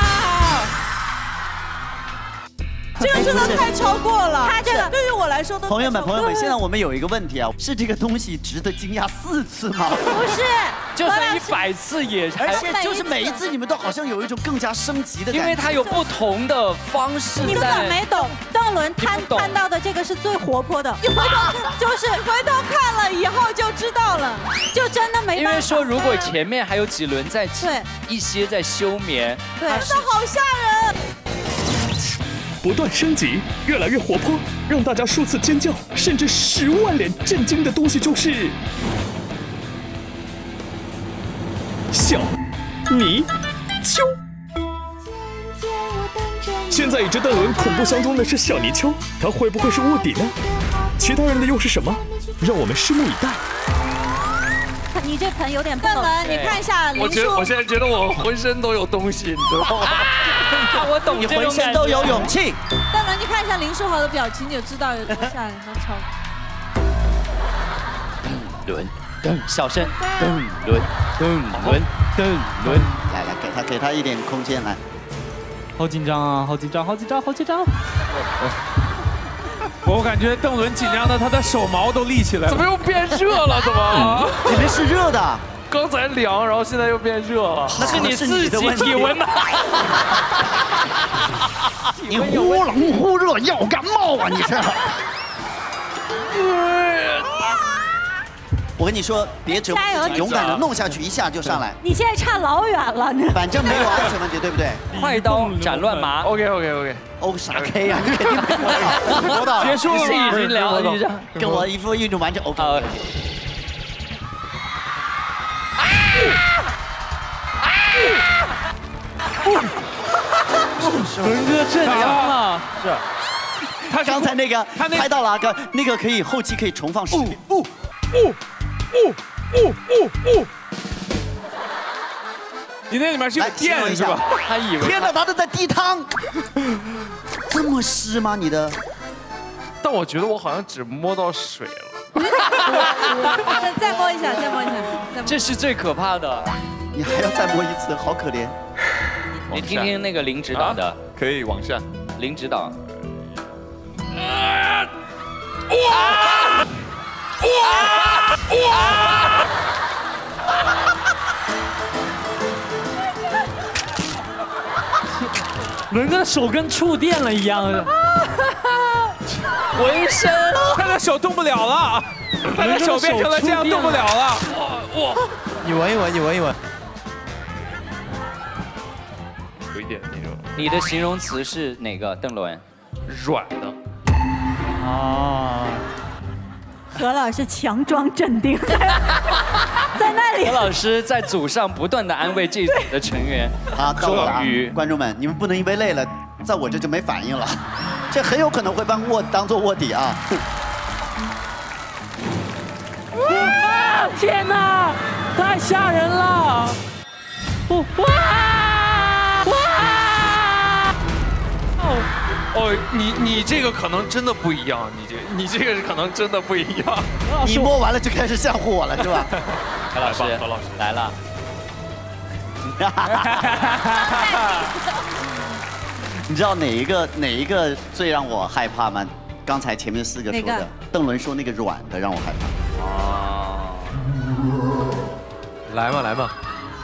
这个真的太超过了，他这个对于我来说都。 朋友们，朋友们，现在我们有一个问题啊，是这个东西值得惊讶四次吗？ 不是， 就算一百次也， 而且就是每一次你们都好像有一更加升级的感觉， 因为它有不同的方式。 你根本没懂，邓伦看看到的这个是最活泼的，你回头就是回头看了以后就知道了，就真的没办法。 因为说如果前面还有几轮在对一些在休眠， 对，真的好吓人。 不断升级，越来越活泼，让大家数次尖叫，甚至十万脸震惊的东西就是小泥鳅。 现在与之邓伦恐怖相中的是小泥鳅，他会不会是卧底呢？其他人的又是什么？让我们拭目以待。 你这盆有点笨了，你看一下林叔。 我觉得我现在觉得我浑身都有东西，你知道吗？ 我懂你浑身都有勇气。 邓伦，你看一下林书豪的表情，你就知道有多吓人，多超。 邓伦，邓小声，邓伦，邓伦，邓伦， 来来，给他给他一点空间来。 好紧张啊！好紧张，好紧张，好紧张。 我感觉邓伦紧张的，他的手毛都立起来了。 怎么又变热了？怎么？ 里面是热的。 刚才凉，然后现在又变热了。 那是你自己体温吧？ 你忽冷忽热，要感冒啊！你是。我跟你说，别折磨自己，勇敢的弄下去，一下就上来。 你现在差老远了，你。 反正没有安全问题，对不对？ 快刀斩乱麻。 OK OK OK。 O 啥 K 呀？你肯定没有。多大？ 结束了，已经聊了， 跟我一副运动完整 OK。 伦哥震惊了， 是。他刚才那个他拍到了个那个可以后期可以重放视频。 哦哦哦哦哦哦！ 你那里面是有电是吧？ 他以为。 天哪，他都在滴汤。这么湿吗？你的？ 但我觉得我好像只摸到水了。 再摸一下，再摸一下。 这是最可怕的。 你还要再摸一次，好可怜。 你听听那个林指导的， 可以往下。 林指导。 哇！哇！哇！ 伦哥的手跟触电了一样的。 纹身， 他的手动不了了，他的手变成了这样动不了了。 哇！你闻一闻，你闻一闻。 有一点那种。 你的形容词是哪个？邓伦？ 软的。 啊。 何老师强装镇定，在那里。 何老师在组上不断的安慰这组的成员。 好，到我了啊， 终于， 观众们，你们不能因为累了，在我这就没反应了，这很有可能会帮卧当做卧底啊。 哇！天哪，太吓人了！哇！哇！ 哦哦，你你这个可能真的不一样，你这你这个可能真的不一样。 你摸完了就开始吓唬我了，是吧？ 何老师， 何老师来了。 你知道哪一个哪一个最让我害怕吗？刚才前面四个说的，邓伦说那个软的让我害怕。 哦。 来嘛来嘛。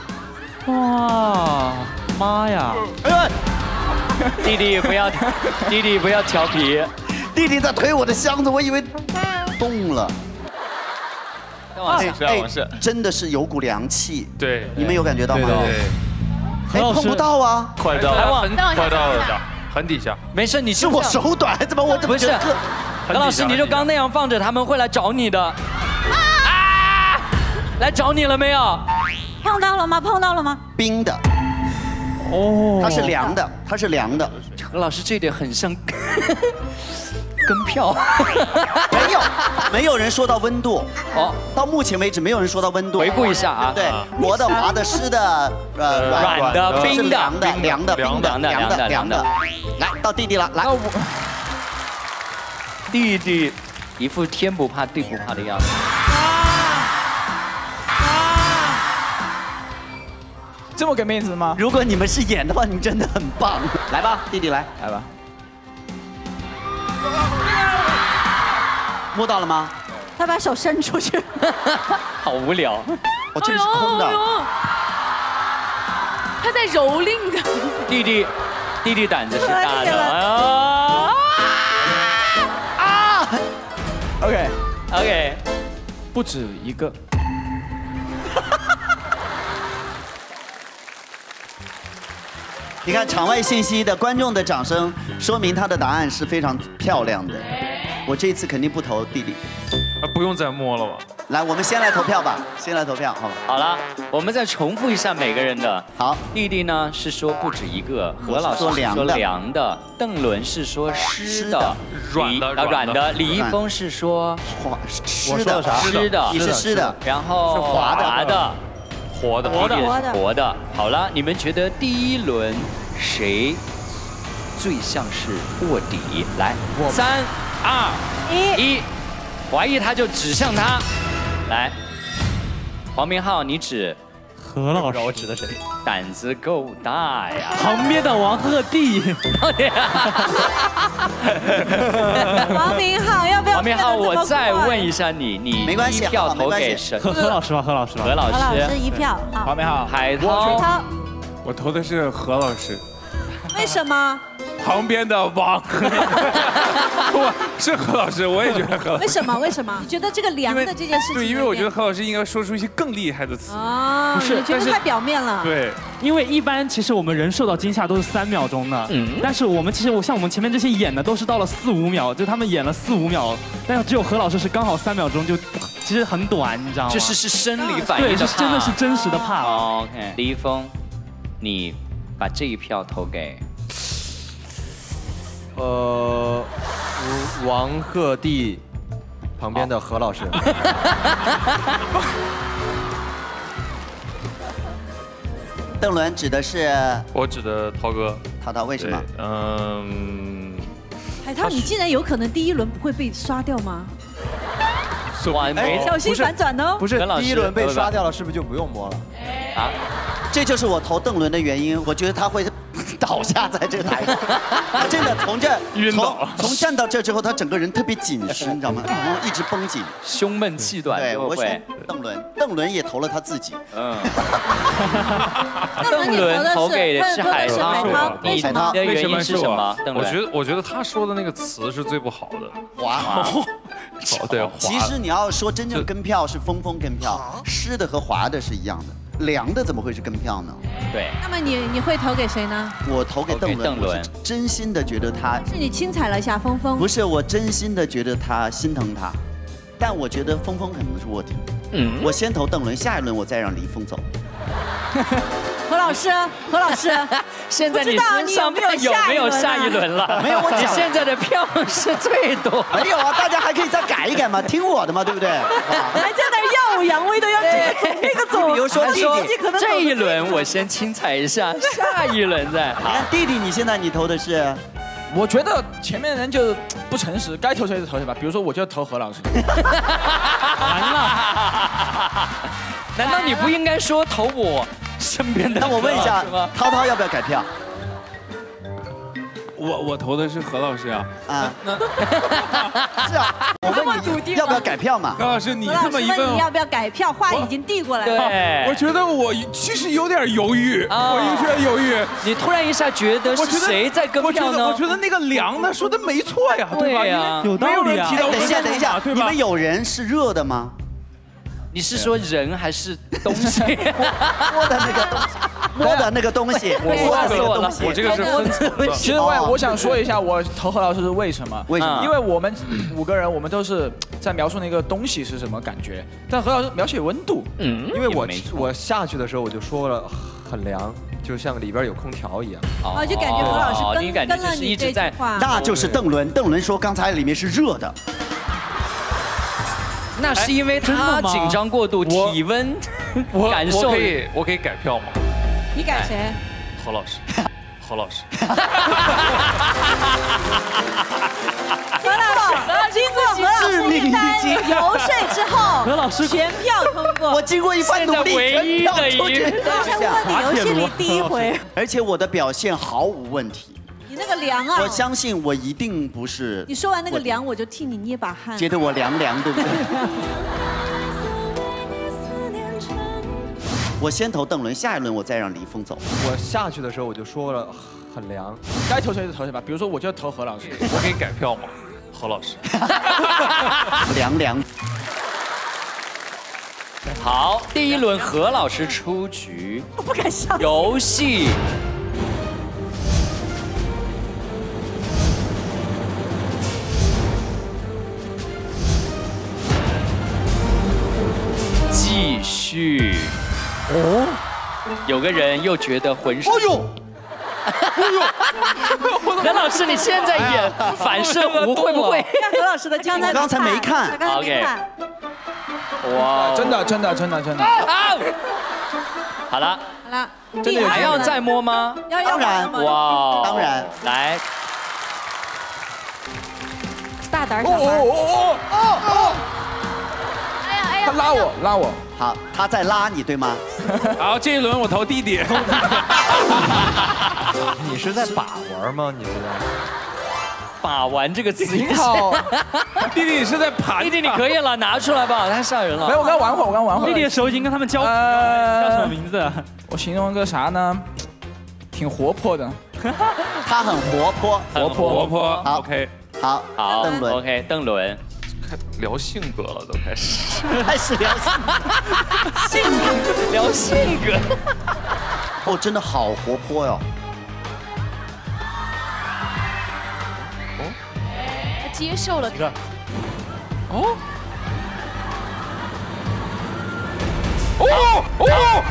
哇，妈呀！ 哎弟弟不要，弟弟不要调皮。 弟弟在推我的箱子，我以为动了。 往下， 哎，真的是有股凉气。 对， 你们有感觉到吗？ 对。 哎，碰不到啊！ 快到， 很快到了，很底下。 没事，你是我手短，怎么我怎么不是？何老师，你就刚那样放着，他们会来找你的。啊！来找你了没有？ 碰到了吗？碰到了吗？ 冰的。 哦， 它是凉的，它是凉的。 何老师这一点很像跟票。 没有，没有人说到温度。 哦， 到目前为止没有人说到温度。 回顾一下啊， 对，磨的、滑的、湿的、呃软的、冰的、 凉的、凉的、冰的、凉的、凉的。来到弟弟了，来。 弟弟一副天不怕地不怕的样子。 这么给面子吗？ 如果你们是演的话，你们真的很棒。来吧，弟弟来， 来吧。 摸到了吗？ 他把手伸出去。 好无聊。 哦，这里是空的。 他在蹂躏的。 弟弟，弟弟胆子是大的。 啊 ！OK OK， 不止一个。 你看场外信息的观众的掌声，说明他的答案是非常漂亮的。 我这一次肯定不投弟弟。 啊，不用再摸了吧？ 来，我们先来投票吧，先来投票，好吧？ 好了，我们再重复一下每个人的。 好， 弟弟呢是说不止一个，何老师说凉的， 说凉的，邓伦是说湿的， 软的啊软的，李易峰是说滑湿的啥？ 湿的， 你是湿的， 然后是滑的， 滑的， 活的， 活的，活的。好了，你们觉得第一轮谁最像是卧底？来，三二一，怀疑他就指向他。来，黄明昊，你指何老师， 我指的谁？ 胆子够大呀！ 旁边的王鹤棣。 王明昊，要不要？ 王明昊，我再问一下你，你没关系， 一票投给谁？ 何何老师吧，何老师吧。 何老师。 何老师一票。好。 黄明昊。 海涛。 海涛。 我投的是何老师。 为什么？ 旁边的王，我是何老师，我也觉得何老师。 为什么？为什么？你觉得这个凉的这件事情？ 对，因为我觉得何老师应该说出一些更厉害的词。 啊， 不是， 你觉得太表面了。 对， 因为一般其实我们人受到惊吓都是三秒钟的，嗯，但是我们其实我像我们前面这些演的都是到了四五秒，就他们演了四五秒，但是只有何老师是刚好三秒钟，就其实很短，你知道吗？ 这是是生理反应的对，是真的是真实的怕。 OK， 李易峰，你把这一票投给。 呃，王鹤棣旁边的何老师。 邓伦指的是？ 我指的涛哥。 涛涛为什么？ 嗯。 海涛，你竟然有可能第一轮不会被刷掉吗？ 哎， 小心反转哦！ 不是，第一轮被刷掉了，是不是就不用摸了？ 啊，这就是我投邓伦的原因。我觉得他会倒下在这台上，他真的从这晕倒， 从站到这之后，他整个人特别紧实，你知道吗？然后一直绷紧， 胸闷气短。 对，我选邓伦，邓伦也投了他自己。嗯。 邓伦投给的是海涛， 你的原因是什么？ 我觉得，我觉得他说的那个词是最不好的。 滑。 哦，对， 其实你要说真正跟票是峰峰跟票，湿的和滑的是一样的，凉的怎么会是跟票呢？ 对。 那么你你会投给谁呢？ 我投给邓伦，我是真心的觉得他。 是你轻踩了一下峰峰？ 不是，我真心的觉得他心疼他，但我觉得峰峰可能是卧底。嗯。我先投邓伦，下一轮我再让李易峰走。 何老师，何老师， 现在你身上面有没有下一轮了？ 没有，我你现在的票是最多。 没有啊，大家还可以再改一改嘛，听我的嘛，对不对？ 还在那耀武扬威的要这个走那个走。 比如说弟弟， 这一轮我先轻踩一下，下一轮再。 好，弟弟，你现在你投的是？ 我觉得前面的人就不诚实，该投谁就投谁吧。比如说，我就投何老师。完了。难道你不应该说投我身边的？ 那我问一下，涛涛要不要改票？ 我我投的是何老师啊。啊， 那是啊，我问你要不要改票嘛？ 何老师，你这么一问， 你要不要改票？话已经递过来了。 对， 我觉得我其实有点犹豫，我有点犹豫。 你突然一下觉得是谁在跟票呢？ 我觉得那个凉的说的没错呀，对吧？ 有道理啊。 等一下，等一下，你们有人是热的吗？ 你是说人还是东西？ 摸的那个东西，摸的那个东西， 我摸的东西。 我这个是分层的。 其实我我想说一下，我投何老师是为什么？ 为什么？ 因为我们五个人，我们都是在描述那个东西是什么感觉，但何老师描写温度。 嗯，因为我我下去的时候我就说了很凉，就像里边有空调一样。 哦，就感觉何老师跟跟了你这句话。 那就是邓伦，邓伦说刚才里面是热的。 那是因为他紧张过度，体温感受。 我可以，我可以改票吗？ 你改谁？ 何老师，何老师。 何老师，经过何老师一番游说之后， 何老师全票通过。 我经过一番努力， 唯一的一个在卧底游戏里第一回。 而且我的表现毫无问题。 你那个凉啊！ 我相信我一定不是。 你说完那个凉，我就替你捏把汗。 觉得我凉凉，对不对？我先投邓伦，下一轮我再让李易峰走。 我下去的时候我就说了很凉， 该投谁就投谁吧。比如说，我就投何老师。 我可以改票吗？何老师。 凉凉。 好，第一轮何老师出局。 我不敢笑。 游戏。 有个人又觉得浑身。 哦呦！ 何老师，你现在演反射弧会不会？ 看何老师的镜头， 刚才没看刚才没看。 哇， 真的真的真的真的。 好了。 好了， 真的还要再摸吗？ 要要然哇， 当然， 来。 大胆哦哦哦哦哦！ 哎呀哎呀！ 他拉我拉我， 好，他在拉你对吗？ 好，这一轮我投弟弟。 你是在把玩吗？你是在把玩这个词？ 挺好。弟弟你是在爬？ 弟弟你可以了，拿出来吧，太吓人了。 没有，我刚玩会儿，我刚玩会儿。 弟弟的手已经跟他们交，叫什么名字？ 我形容一个啥呢？挺活泼的。 他很活泼， 活泼活泼。 好 ，OK。 好， 好， 邓伦 ，OK，邓伦， 聊性格了，都开始， 开始聊性格，聊性格， 哦，真的好活泼哟。 哦，他接受了。 哦。哦哦！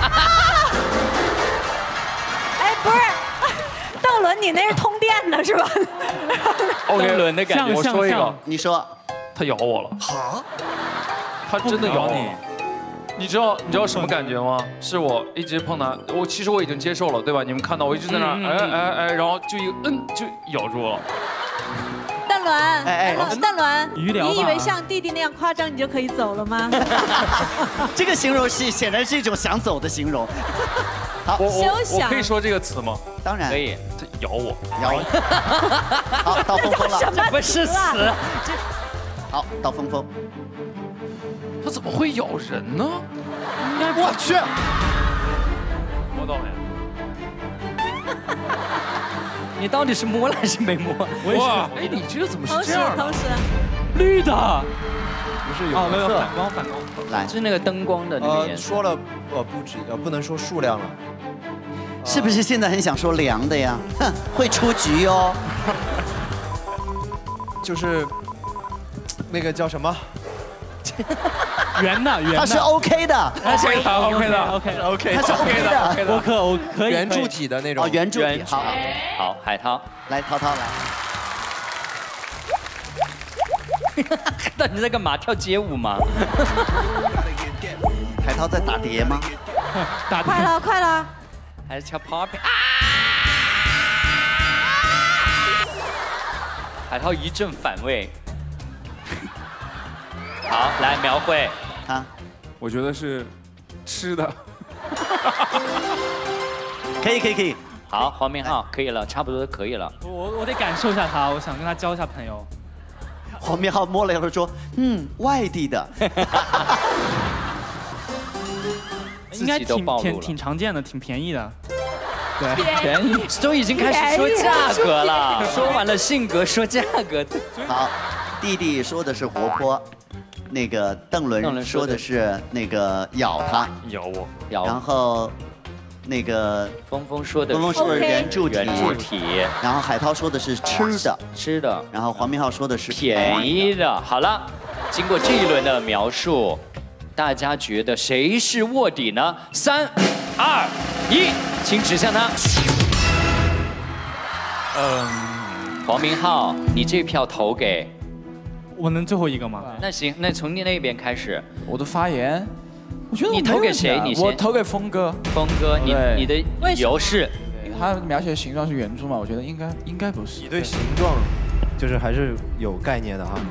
哎，不是。邓伦，你那是通电的是吧？ 邓伦的感觉， 我说一个， 你说， 他咬我了。 哈？ 他真的咬你？你知道你知道什么感觉吗？是我一直碰他，我其实我已经接受了，对吧？你们看到我一直在那儿，哎哎哎，然后就一个嗯就咬住了。 邓伦， 哎哎，邓伦， 鱼疗， 你以为像弟弟那样夸张你就可以走了吗？ 这个形容是显然是一种想走的形容。好， 我我我可以说这个词吗？ 当然可以。 他咬我， 咬我。好，到峰峰了。 这不是词。 好，到峰峰。 他怎么会咬人呢？ 应该我去。 摸到没？ 你到底是摸了还是没摸？ 哇，哎，你这个怎么是这样？ 同时， 绿的。 不是有哦，没有色反光反光。 来， 就是那个灯光的那个颜色。 说了，呃，不止，呃，不能说数量了。 是不是现在很想说凉的呀？哼，会出局哦。 就是那个叫什么？ 圆的圆的。 它是 OK 的， 它是 OK 的 OK 的 OK OK， 它是 OK 的。 我可我可以。 圆柱体的那种。 哦，圆柱体。好， 好，海涛， 来，涛涛来。 那你在干嘛？跳街舞吗？ 海涛在打碟吗？ 打快了，快了。 还是跳 popping 啊！海涛一阵反胃。好，来描绘啊！ 我觉得是吃的。 可以可以可以。 好，黄明昊可以了，差不多可以了。 我我得感受一下他，我想跟他交一下朋友。 黄明昊摸了一会儿说：“嗯，外地的。” 应该挺挺挺常见的，挺便宜的。 对，便宜都已经开始说价格了，说完了性格，说价格。 好，弟弟说的是活泼，那个邓伦说的是那个咬他， 咬我， 咬。 然后那个峰峰说的， 峰峰说的是圆柱体， 圆柱体。 然后海涛说的是吃的， 吃的。 然后黄明昊说的是便宜的。好了，经过这一轮的描述。大家觉得谁是卧底呢？三、二、一，请指向他。嗯，黄明昊，你这票投给…… 我能最后一个吗？ 那行，那从你那边开始。 我的发言，我觉得你投给谁？你先。 我投给峰哥。 峰哥，你你的理由是？ 他描写的形状是圆珠嘛？我觉得应该应该不是。 你对形状就是还是有概念的哈。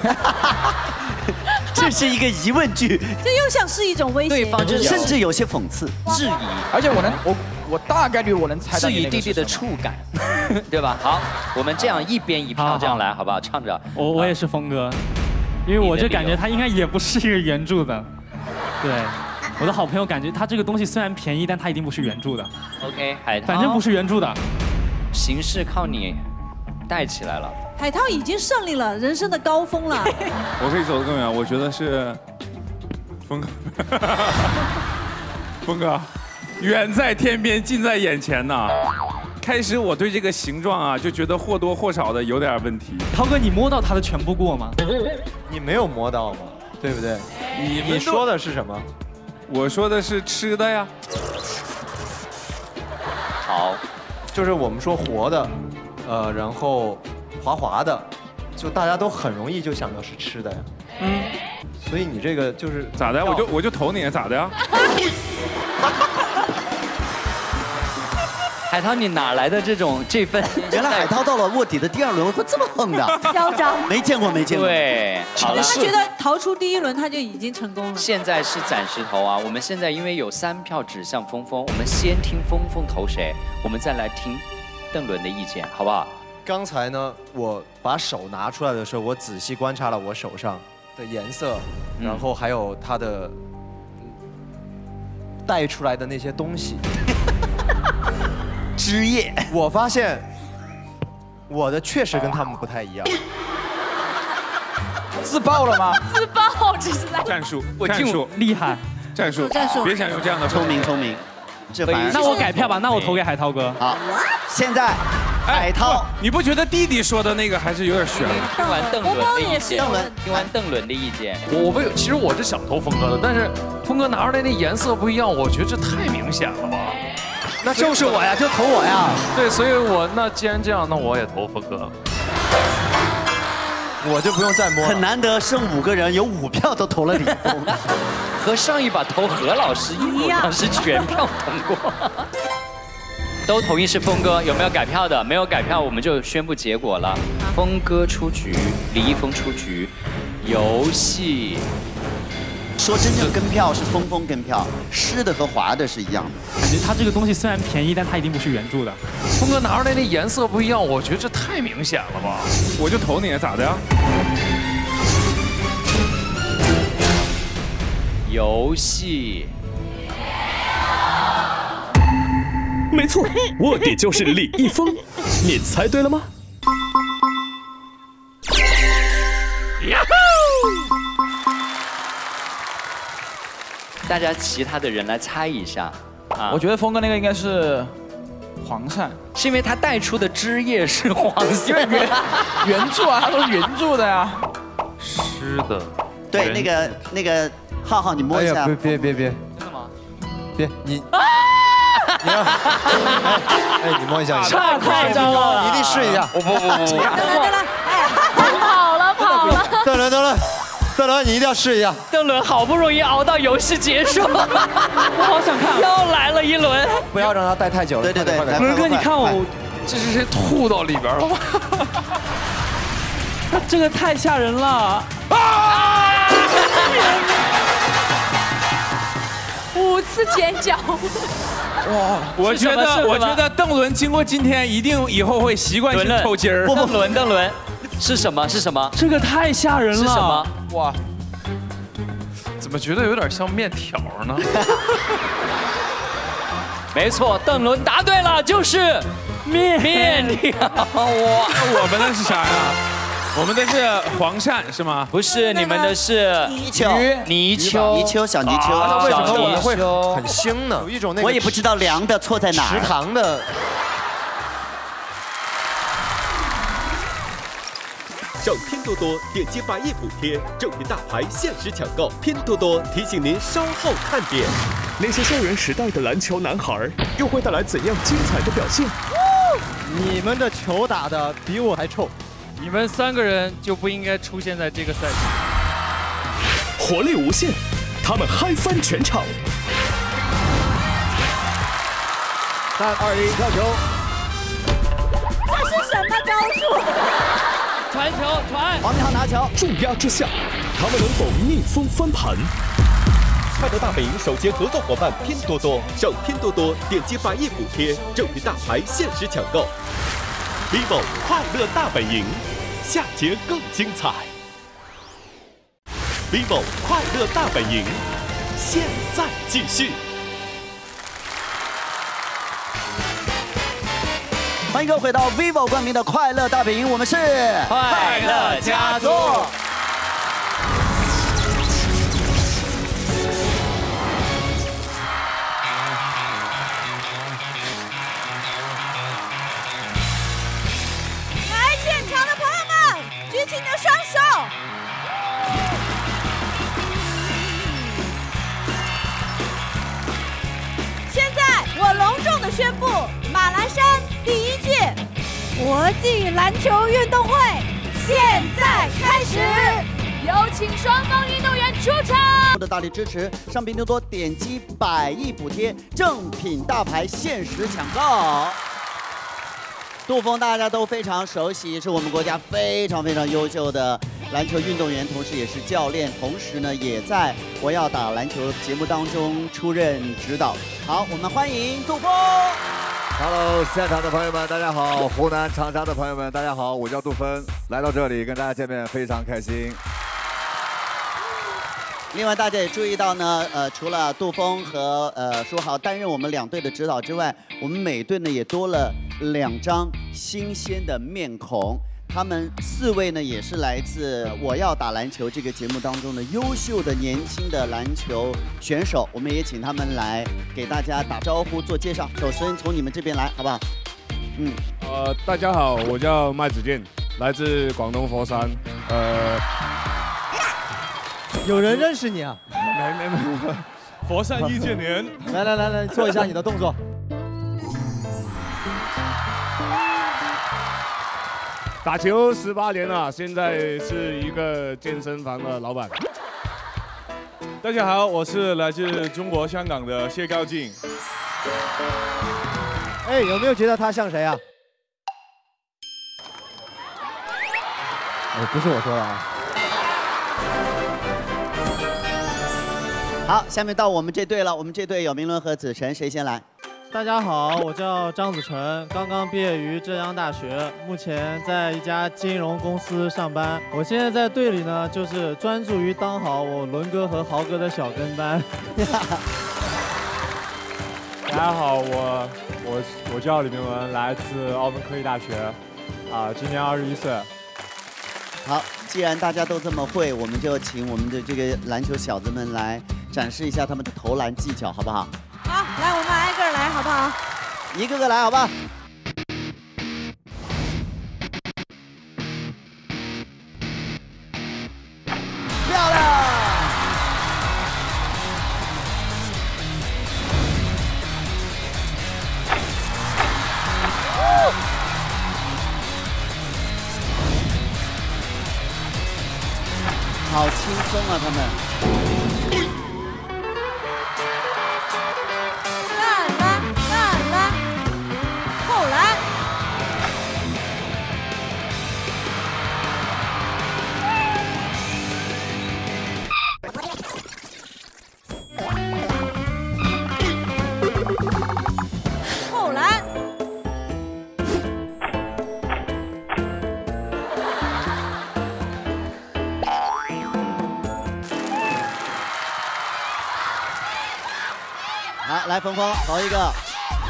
这是一个疑问句， 这又像是一种威胁， 对方甚至有些讽刺、质疑。 而且我能，我我大概率我能猜到质疑弟弟的触感，对吧？好，我们这样一边一票这样来，好不好？唱着。 我我也是峰哥，因为我就感觉他应该也不是一个圆柱的。对，我的好朋友感觉他这个东西虽然便宜，但他一定不是圆柱的。 OK， 海涛， 反正不是圆柱的。 形势靠你带起来了。 海涛已经胜利了人生的高峰了。 我可以走得更远，我觉得是峰哥。峰哥，远在天边，近在眼前呐。开始我对这个形状啊，就觉得或多或少的有点问题。 涛哥，你摸到它的全部过吗？ 你没有摸到吗？对不对？你你说的是什么？ 我说的是吃的呀。 好， 就是我们说活的，呃，然后滑滑的，就大家都很容易就想到是吃的呀。嗯，所以你这个就是咋的？我就我就投你，咋的呀？ 海涛，你哪来的这种这份？ 原来海涛到了卧底的第二轮会这么横的， 嚣张， 没见过，没见过。 对，好了， 他觉得逃出第一轮他就已经成功了。 现在是暂时投啊，我们现在因为有三票指向峰峰，我们先听峰峰投谁，我们再来听邓伦的意见，好不好？ 刚才呢，我把手拿出来的时候，我仔细观察了我手上的颜色， 嗯然后还有它的带出来的那些东西。 汁液， 我发现我的确实跟他们不太一样。 自爆了吗？ 自爆，这是在战术， 我进战术厉害， 战术， 战术别想用这样的聪明聪明，这反而那我改票吧，那我投给海涛哥。 好，现在海涛， 你不觉得弟弟说的那个还是有点悬吗？ 听完邓伦的意见， 邓伦听完邓伦的意见， 我我为其实我是想投峰哥的，但是峰哥拿出来那颜色不一样，我觉得这太明显了吧。 那就是我呀，就投我呀。 对，所以我那既然这样，那我也投峰哥。 我就不用再摸了。 很难得剩五个人，有五票都投了李峰， 和上一把投何老师一模一样，是全票通过。都同意是峰哥，有没有改票的？没有改票，我们就宣布结果了。峰哥出局，李易峰出局。游戏。 说真正跟票是峰峰跟票，湿的和滑的是一样的。 感觉它这个东西虽然便宜，但它一定不是原著的。 峰哥拿出来那颜色不一样，我觉得这太明显了吧？ 我就投你，咋的呀？ 游戏。 没错，卧底就是李易峰，你猜对了吗？ 呀大家其他的人来猜一下啊！ 我觉得峰哥那个应该是黄鳝， 是因为他带出的汁液是黄色， 因为原原著啊，他都是原著的呀。 湿的。 对，那个那个浩浩，你摸一下。 别别别别， 真的吗？ 别你。你要，哎，你摸一下， 太夸张了， 一定试一下。 不不不不， 对了对了， 跑了跑了。 邓伦邓伦，邓伦，你一定要试一下。 邓伦好不容易熬到游戏结束， 我好想看， 又来了一轮。 不要让他待太久了。 对对对， 伦哥，你看我， 这是谁吐到里边了吗？ 这个太吓人了。 五次尖叫。 哇！我觉得，我觉得邓伦经过今天，一定以后会习惯性抽筋儿。 邓伦，邓伦，是什么？是什么？ 这个太吓人了。 是什么？ 哇！怎么觉得有点像面条呢？ 没错，邓伦答对了，就是面面条。哇！ 我们的是啥呀？我们的是黄鳝是吗？ 不是，你们的是泥鳅， 泥鳅， 泥鳅，小泥鳅。 那为什么小泥我们会鳅很腥呢？有一种那个我也不知道凉的错在哪儿。 食堂的。 上拼多多点击百亿补贴，正品大牌限时抢购。拼多多提醒您稍后看点。 那些校园时代的篮球男孩又会带来怎样精彩的表现？ 你们的球打得比我还臭。 你们三个人就不应该出现在这个赛场。 活力无限，他们嗨翻全场。 三二一，跳球！ 这是什么招数？ 传球，传！ 黄明昊拿球。 重压之下，他们能否逆风翻盘？ 快乐大本营首届合作伙伴拼多多，上拼多多点击百亿补贴，正品大牌限时抢购。vivo 快乐大本营，下节更精彩。vivo 快乐大本营，现在继续。 欢迎各位回到 vivo 冠名的快乐大本营，我们是快乐佳作。 来，现场的朋友们，举起你的双手。现在我隆重的宣布，马来国际篮球运动会现在开始， 有请双方运动员出场。 的大力支持，上拼多多点击百亿补贴，正品大牌限时抢购。杜峰大家都非常熟悉，是我们国家非常非常优秀的篮球运动员，同时也是教练，同时呢也在我要打篮球节目当中出任指导。好，我们欢迎杜峰。 Hello， 现场的朋友们，大家好；湖南长沙的朋友们，大家好，我叫杜峰，来到这里跟大家见面非常开心。 另外，大家也注意到呢，呃，除了杜峰和呃书豪担任我们两队的指导之外，我们每队呢也多了两张新鲜的面孔。他们四位呢也是来自《我要打篮球》这个节目当中的优秀的年轻的篮球选手，我们也请他们来给大家打招呼、做介绍。首先从你们这边来，好不好？嗯， 呃，大家好，我叫麦子健，来自广东佛山，呃。 有人认识你啊？ 没没没，佛山易建联。 来来来来，做一下你的动作。 打球十八年了，现在是一个健身房的老板。 大家好，我是来自中国香港的谢高进。 哎，有没有觉得他像谁啊？哎，不是我说的啊。 好，下面到我们这队了。我们这队有明伦和子晨，谁先来？ 大家好，我叫张子晨，刚刚毕业于浙江大学，目前在一家金融公司上班。我现在在队里呢，就是专注于当好我伦哥和豪哥的小跟班。 大家好，我我我叫李明文，来自澳门科技大学，啊，今年二十一岁。 好，既然大家都这么会，我们就请我们的这个篮球小子们来展示一下他们的投篮技巧，好不好？ 好，来，我们挨个来，好不好？ 一个个来，好吧？漂亮！好轻松啊，他们。好，来，峰峰投一个。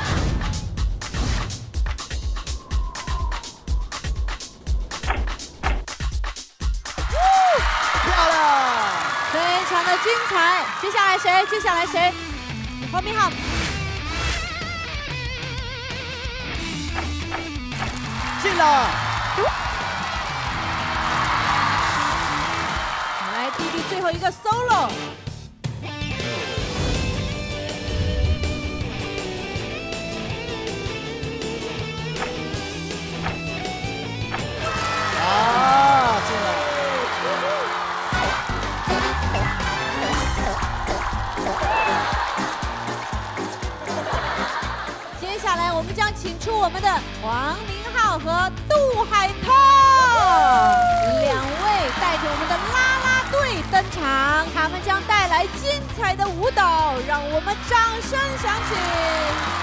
漂亮， 非常的精彩。接下来谁？接下来谁？黄明浩。 进了。 来，弟弟最后一个 solo。 啊，进了！ 接下来我们将请出我们的黄明浩和杜海涛两位，带着我们的啦啦队登场，他们将带来精彩的舞蹈，让我们掌声响起。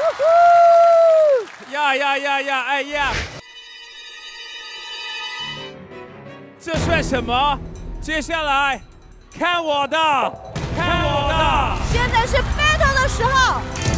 呀呀呀呀！哎呀！这算什么？接下来看我的，看我的！ 现在是 battle 的时候。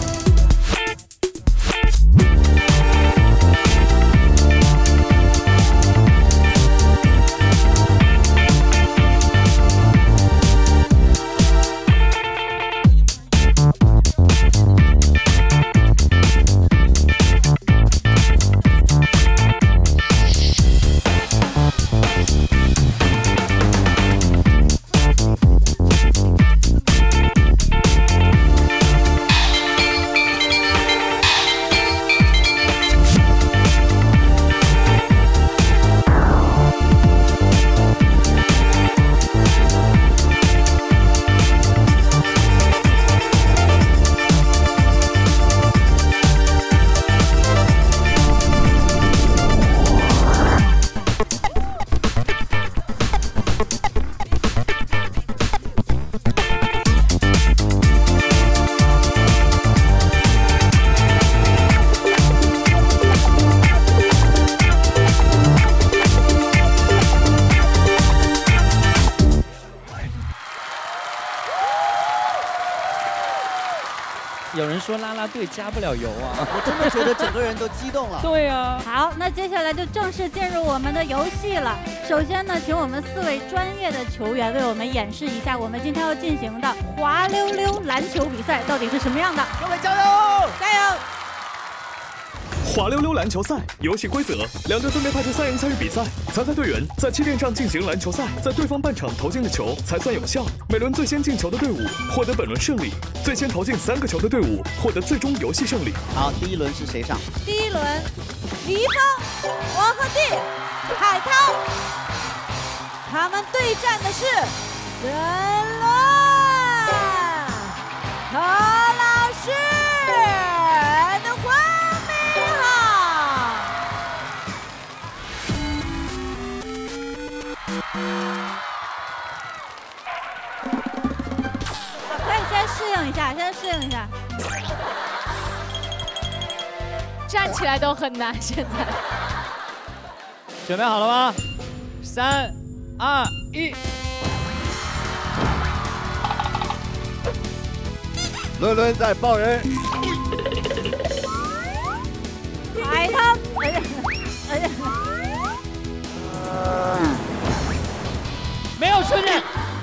有人说啦啦队加不了油啊， 我真的觉得整个人都激动了。 对啊。 好，那接下来就正式进入我们的游戏了。首先呢，请我们四位专业的球员为我们演示一下我们今天要进行的滑溜溜篮球比赛到底是什么样的。 各位加油！ 加油！ 滑溜溜篮球赛游戏规则：两队分别派出三人参与比赛，参赛队员在气垫上进行篮球赛，在对方半场投进的球才算有效。每轮最先进球的队伍获得本轮胜利，最先投进三个球的队伍获得最终游戏胜利。 好，第一轮是谁上？ 第一轮，李易峰、王鹤棣、海涛，他们对战的是人伦何老师。 可以先适应一下，先适应一下。 站起来都很难，现在。 准备好了吗？三、二、一。 伦伦在抱人。 海涛，哎呀，哎呀。 没有出去。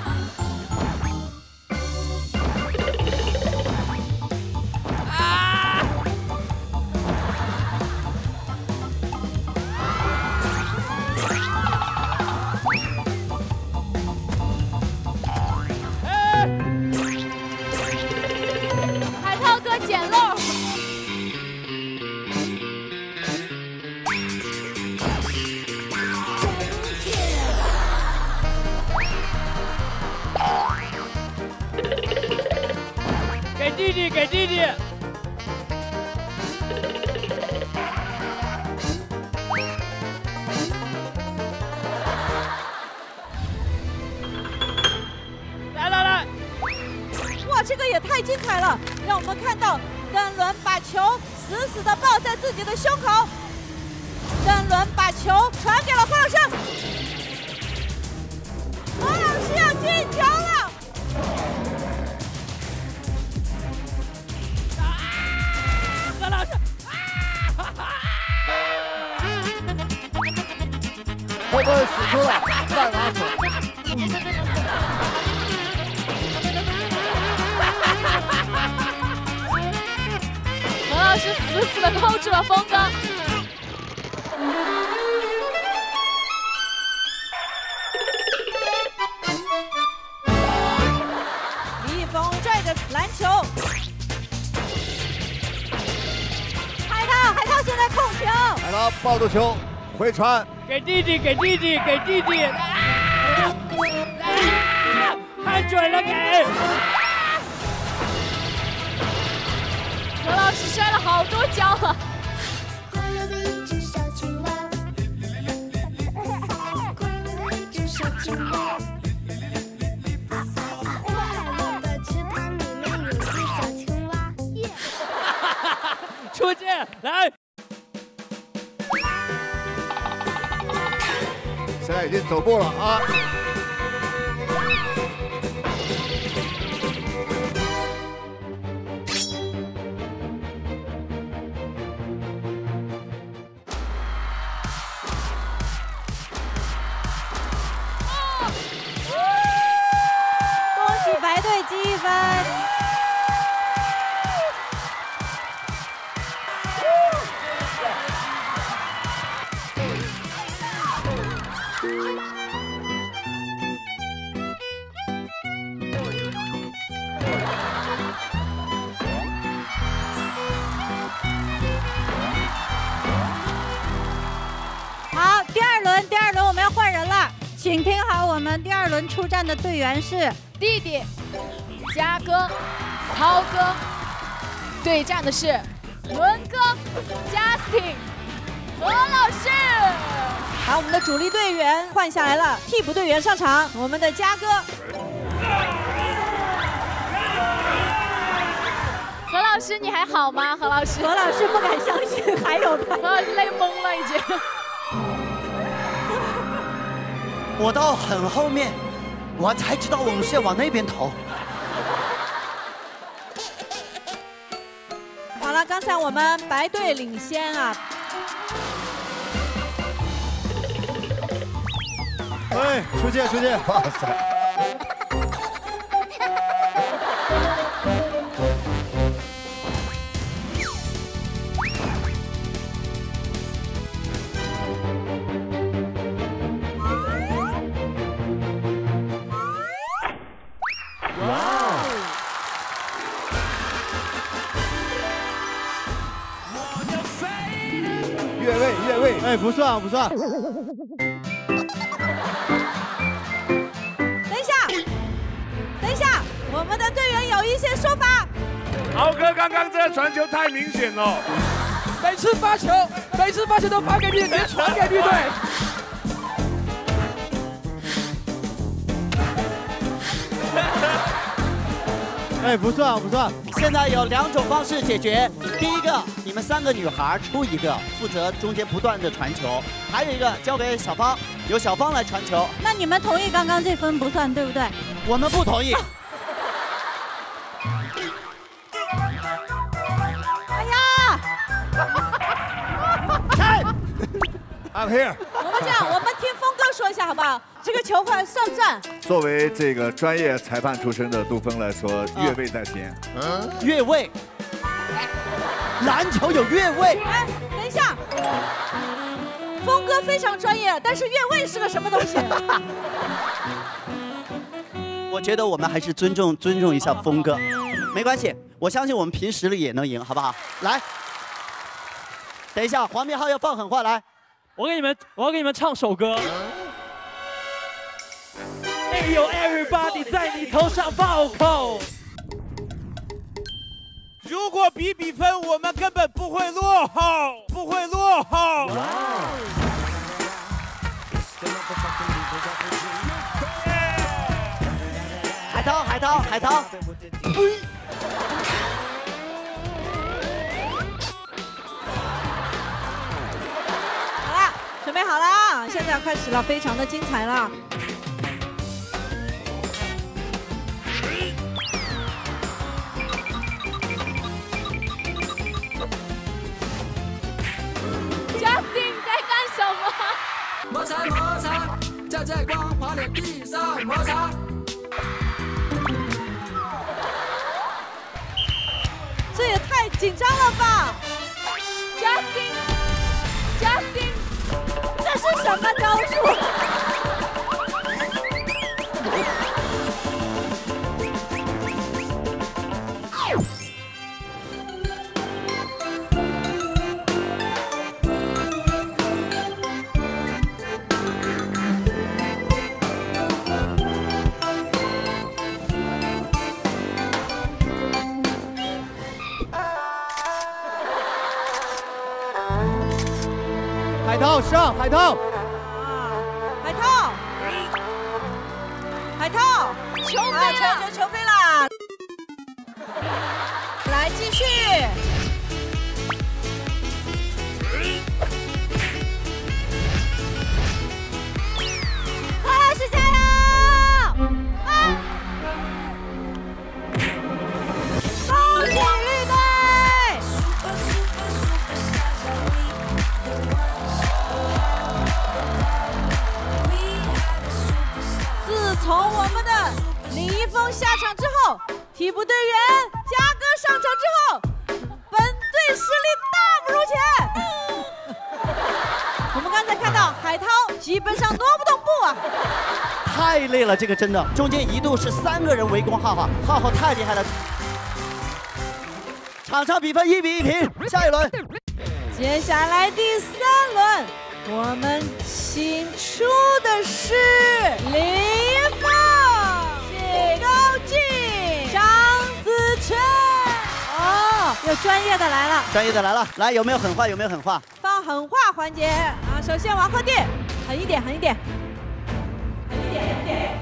啊！ 海涛哥捡漏。 给弟弟，给弟弟。 来来来！哇，这个也太精彩了！让我们看到邓伦把球死死地抱在自己的胸口，邓伦把球传给了黄老师，黄老师要进球了！ 何老师， 会不会使出了半拉手？ 何老师死死地扣住了峰哥。 李易峰拽着篮球，海涛，海涛现在控球， 海涛抱住球回传， 给弟弟，给弟弟，给弟弟。啊！看准了，给。 何老师摔了好多跤了。 出界，来。 现在已经走步了啊！ 恭喜白队积一分。好，第二轮，第二轮我们要换人了，请听好，我们第二轮出战的队员是弟弟、嘉哥、涛哥，对战的是伦哥、Justin、何老师。 好，我们的主力队员换下来了，替补队员上场，我们的嘉哥。 何老师，你还好吗？何老师， 何老师不敢相信还有他， 何老师累懵了已经。 我到很后面，我才知道我们是要往那边投。 好了，刚才我们白队领先啊。 哎，出界出界！哇塞！ 越位越位！哎，不算不算。 等一下，等一下，我们的队员有一些说法。 豪哥，刚刚这个传球太明显了， 每次发球，每次发球都发给你，别传给绿队。 哎，不算不算。 现在有两种方式解决，第一个，你们三个女孩出一个，负责中间不断的传球；还有一个交给小芳，由小芳来传球。 那你们同意刚刚这分不算，对不对？ 我们不同意。 哎呀 ！I'm here。 我们这样，我们听峰哥说一下好不好？这个球款算不算？ 作为这个专业裁判出身的杜峰来说，越位在先。 嗯，越位。篮球有越位。 哎，等一下，峰哥非常专业，但是越位是个什么东西？ 我觉得我们还是尊重尊重一下峰哥，没关系，我相信我们凭实力也能赢，好不好？来，等一下，黄明昊要放狠话来， 我给你们，我要给你们唱首歌。哎呦 ，Everybody 在你头上暴扣。 如果比比分，我们根本不会落后，不会落后。 海涛，海涛，海涛。 好了，准备好了啊！现在要开始了，非常的精彩了。 Justin 在干什么？ 摩擦摩擦，在这光滑的地上摩擦。 这也太紧张了吧 ！Justin，Justin， 这是什么招数？ 海涛上，海涛， 海涛，海涛， 球飞了， 球球球飞了，来继续。 替补队员嘉哥上场之后，本队实力大不如前。我们刚才看到海涛基本上挪不动步啊， 太累了，这个真的，中间一度是三个人围攻浩浩，浩浩太厉害了。场上比分一比一平，下一轮。 接下来第三轮，我们请出的是李峰、谢高进、张子晨。 哦，有专业的来了， 专业的来了，来有没有狠话？有没有狠话？ 放狠话环节啊！首先王鹤棣，狠一点，狠一点，狠一点，狠一点。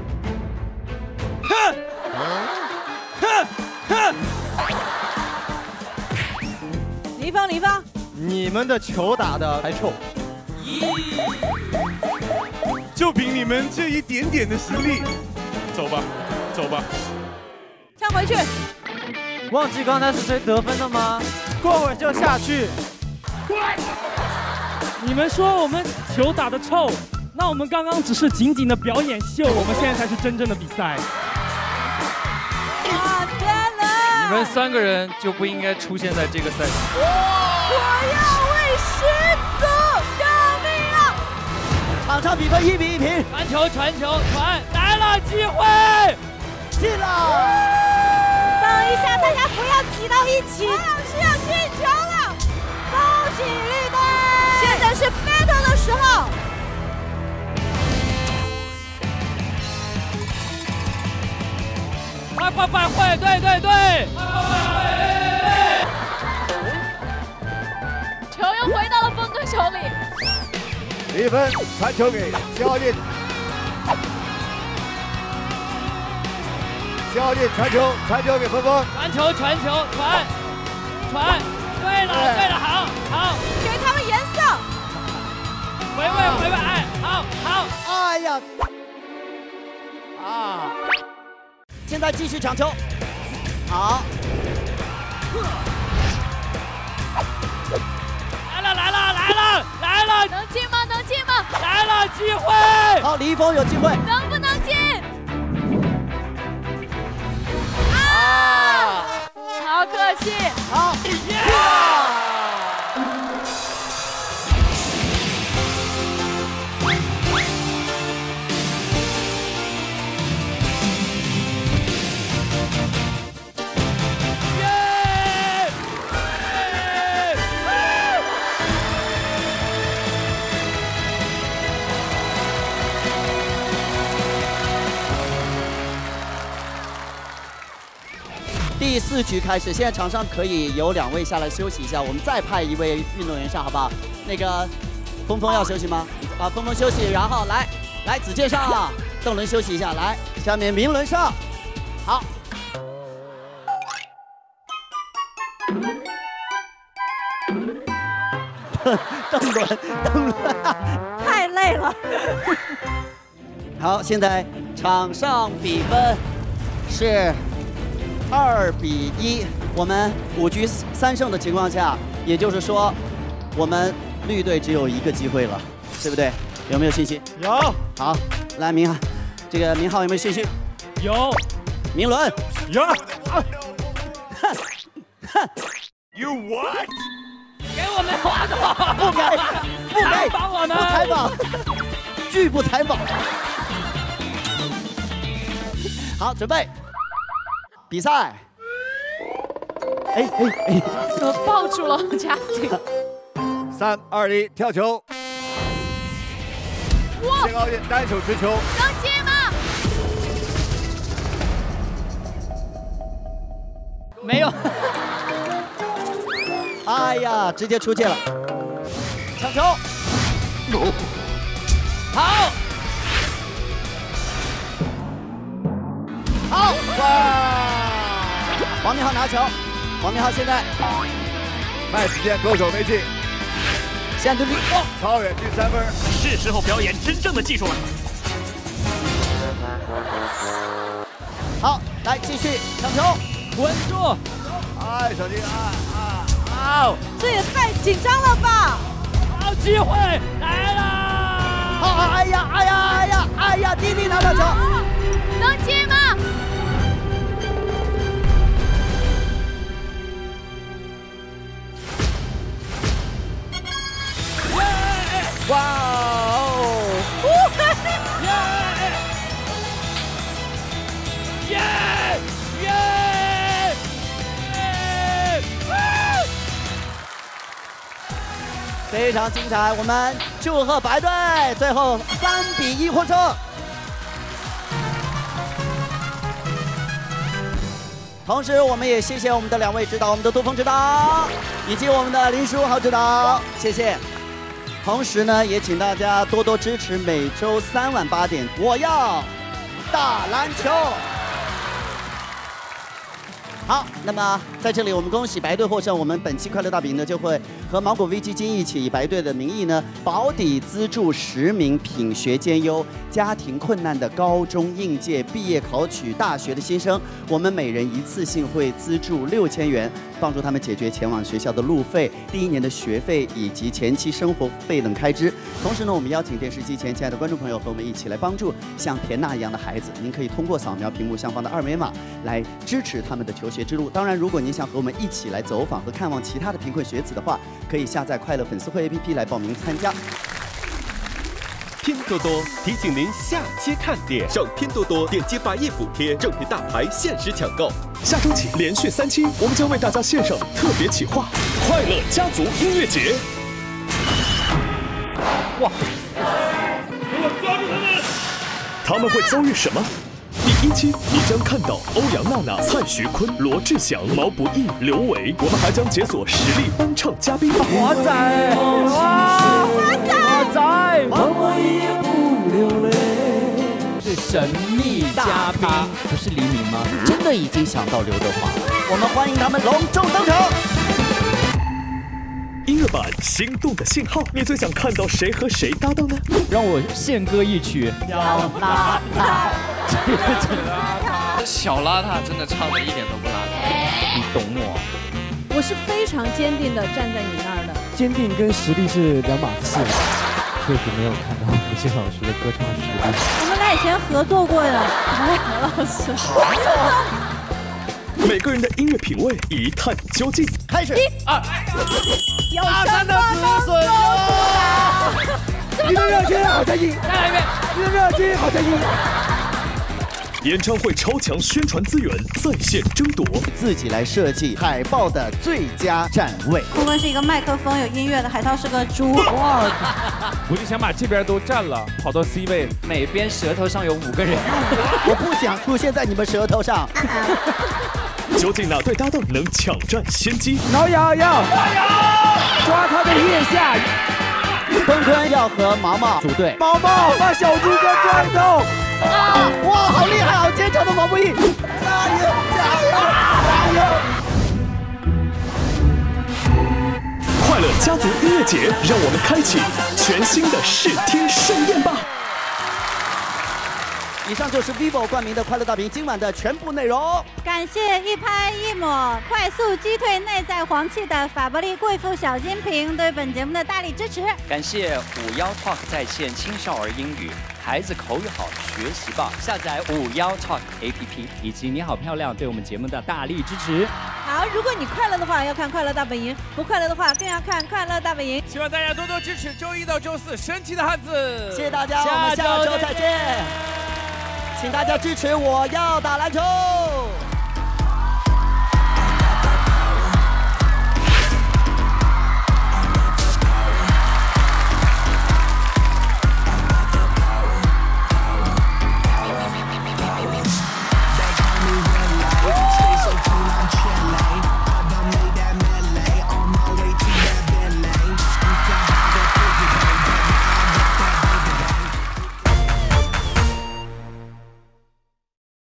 哼，哼，哼。 李峰，李峰， 你们的球打的还臭。 就凭你们这一点点的实力，走吧，走吧。 唱回去。 忘记刚才是谁得分的吗？过会儿就下去。 你们说我们球打得臭，那我们刚刚只是仅仅的表演秀，我们现在才是真正的比赛。 哇，天哪！ 你们三个人就不应该出现在这个赛场。 我要为师祖救命啊！ 场上比分一比一平。 传球，传球，传来了，机会进了。 等一下，大家不要挤到一起。 王老师要进球了，恭喜绿队！现在是 battle 的时候。 快快快会，对对对！ 球又回到了峰哥手里。 李芬传球给谢浩进，谢浩进传球，传球给峰峰， 传球传球传传，对了对了，好好， 给他们颜色。 回味回味，哎，好好， 哎呀，啊！现在继续抢球，好， 来了来了来了来了， 能进吗？能进吗？ 来了机会， 好，李易峰有机会， 能不能进？ 啊， 好可惜， 好，第四局开始，现在场上可以有两位下来休息一下，我们再派一位运动员上，好不好？那个峰峰要休息吗？啊，峰峰休息，然后来来子健上，邓伦休息一下，来，下面明伦上，好。邓伦，邓伦， 太累了。 好，现在场上比分是二比一，我们五局三胜的情况下，也就是说，我们绿队只有一个机会了，对不对？有没有信心？ 有。 好，来明浩，这个明浩有没有信心？ 有。 明伦有。 哼哼 ，You what？ 给我们话筒， 不给，不给， 采访我们， 不采访，拒不采访。好，准备。比赛，哎哎哎， 怎么抱住了Justin？ 三二一，跳球！ 哇！ 谢高进单手持球， 能进吗？ 没有。 哎呀，直接出界了！抢球！ 好！ 好！哇！王明浩拿球，王明浩现在麦子健勾手没进， 现在对哦， 超远进三分， 是时候表演真正的技术了。 好，来继续抢球， 稳住！ 哎，小金，哎哎， 好， 这也太紧张了吧！ 好机会来了！ 好，哎呀，哎呀，哎呀，哎呀，弟弟拿到球， 能进吗？ 哇哦！ 耶耶耶！ 非常精彩，我们祝贺白队，最后三比一获胜。同时，我们也谢谢我们的两位指导，我们的杜峰指导以及我们的林书豪指导，谢谢。同时呢，也请大家多多支持每周三晚八点，我要打篮球。好，那么在这里我们恭喜白队获胜。我们本期快乐大本营呢，就会和芒果 V 基金一起以白队的名义呢，保底资助十名品学兼优、家庭困难的高中应届毕业考取大学的新生。我们每人一次性会资助六千元，帮助他们解决前往学校的路费、第一年的学费以及前期生活费等开支。同时呢，我们邀请电视机前亲爱的观众朋友和我们一起来帮助像田娜一样的孩子。您可以通过扫描屏幕上方的二维码来支持他们的求学之路。当然，如果您想和我们一起来走访和看望其他的贫困学子的话，可以下载快乐粉丝会 A P P 来报名参加。 拼多多提醒您下期看点，上拼多多点击百亿补贴，正品大牌限时抢购。 下周起连续三期，我们将为大家献上特别企划——快乐家族音乐节。哇！给我抓住他们！他们会遭遇什么？第一期，你将看到欧阳娜娜、蔡徐坤、罗志祥、毛不易、刘维。我们还将解锁实力翻唱嘉宾。 华仔，哇，华仔， 我也不流泪。是神秘嘉宾，不是黎明吗？真的已经想到刘德华。 我们欢迎他们隆重登场。 音乐版《心动的信号》，你最想看到谁和谁搭档呢？ 让我献歌一曲。 小邋遢， 这小邋遢真的唱的一点都不邋遢， 你懂我。 我是非常坚定的站在你那儿的。 坚定跟实力是两码事，确实没有看到吴昕老师的歌唱实力。 我们俩以前合作过的，何老师。 每个人的音乐品味一探究竟。 开始， 一二，大山的止损你的热情好像硬， 再来一遍， 你的热情好像硬。 演唱会超强宣传资源在线争夺， 自己来设计海报的最佳站位。 顾问是一个麦克风有音乐的，海涛是个猪。 哇！我就想把这边都占了，跑到 C 位， 每边舌头上有五个人。 我不想出现在你们舌头上。 究竟哪对搭档能抢占先机？ 挠痒痒，抓他的腋下。 坤坤要和毛毛组队， 毛毛把小猪哥拽走。 啊！哇，好厉害，好坚强的毛不易！加油，加油，加油！ 快乐家族音乐节，让我们开启全新的视听盛宴吧！ 以上就是 vivo 冠名的快乐大屏今晚的全部内容。 感谢一拍一抹快速击退内在黄气的法伯利贵妇小金瓶对本节目的大力支持。 感谢五幺 Talk 在线青少儿英语，孩子口语好学习棒，下载五幺 Talk A P P， 以及你好漂亮对我们节目的大力支持。 好，如果你快乐的话，要看《快乐大本营》；不快乐的话，更要看《快乐大本营》。 希望大家多多支持周一到周四神奇的汉字。 谢谢大家，我们下周再见。请大家支持我要打篮球。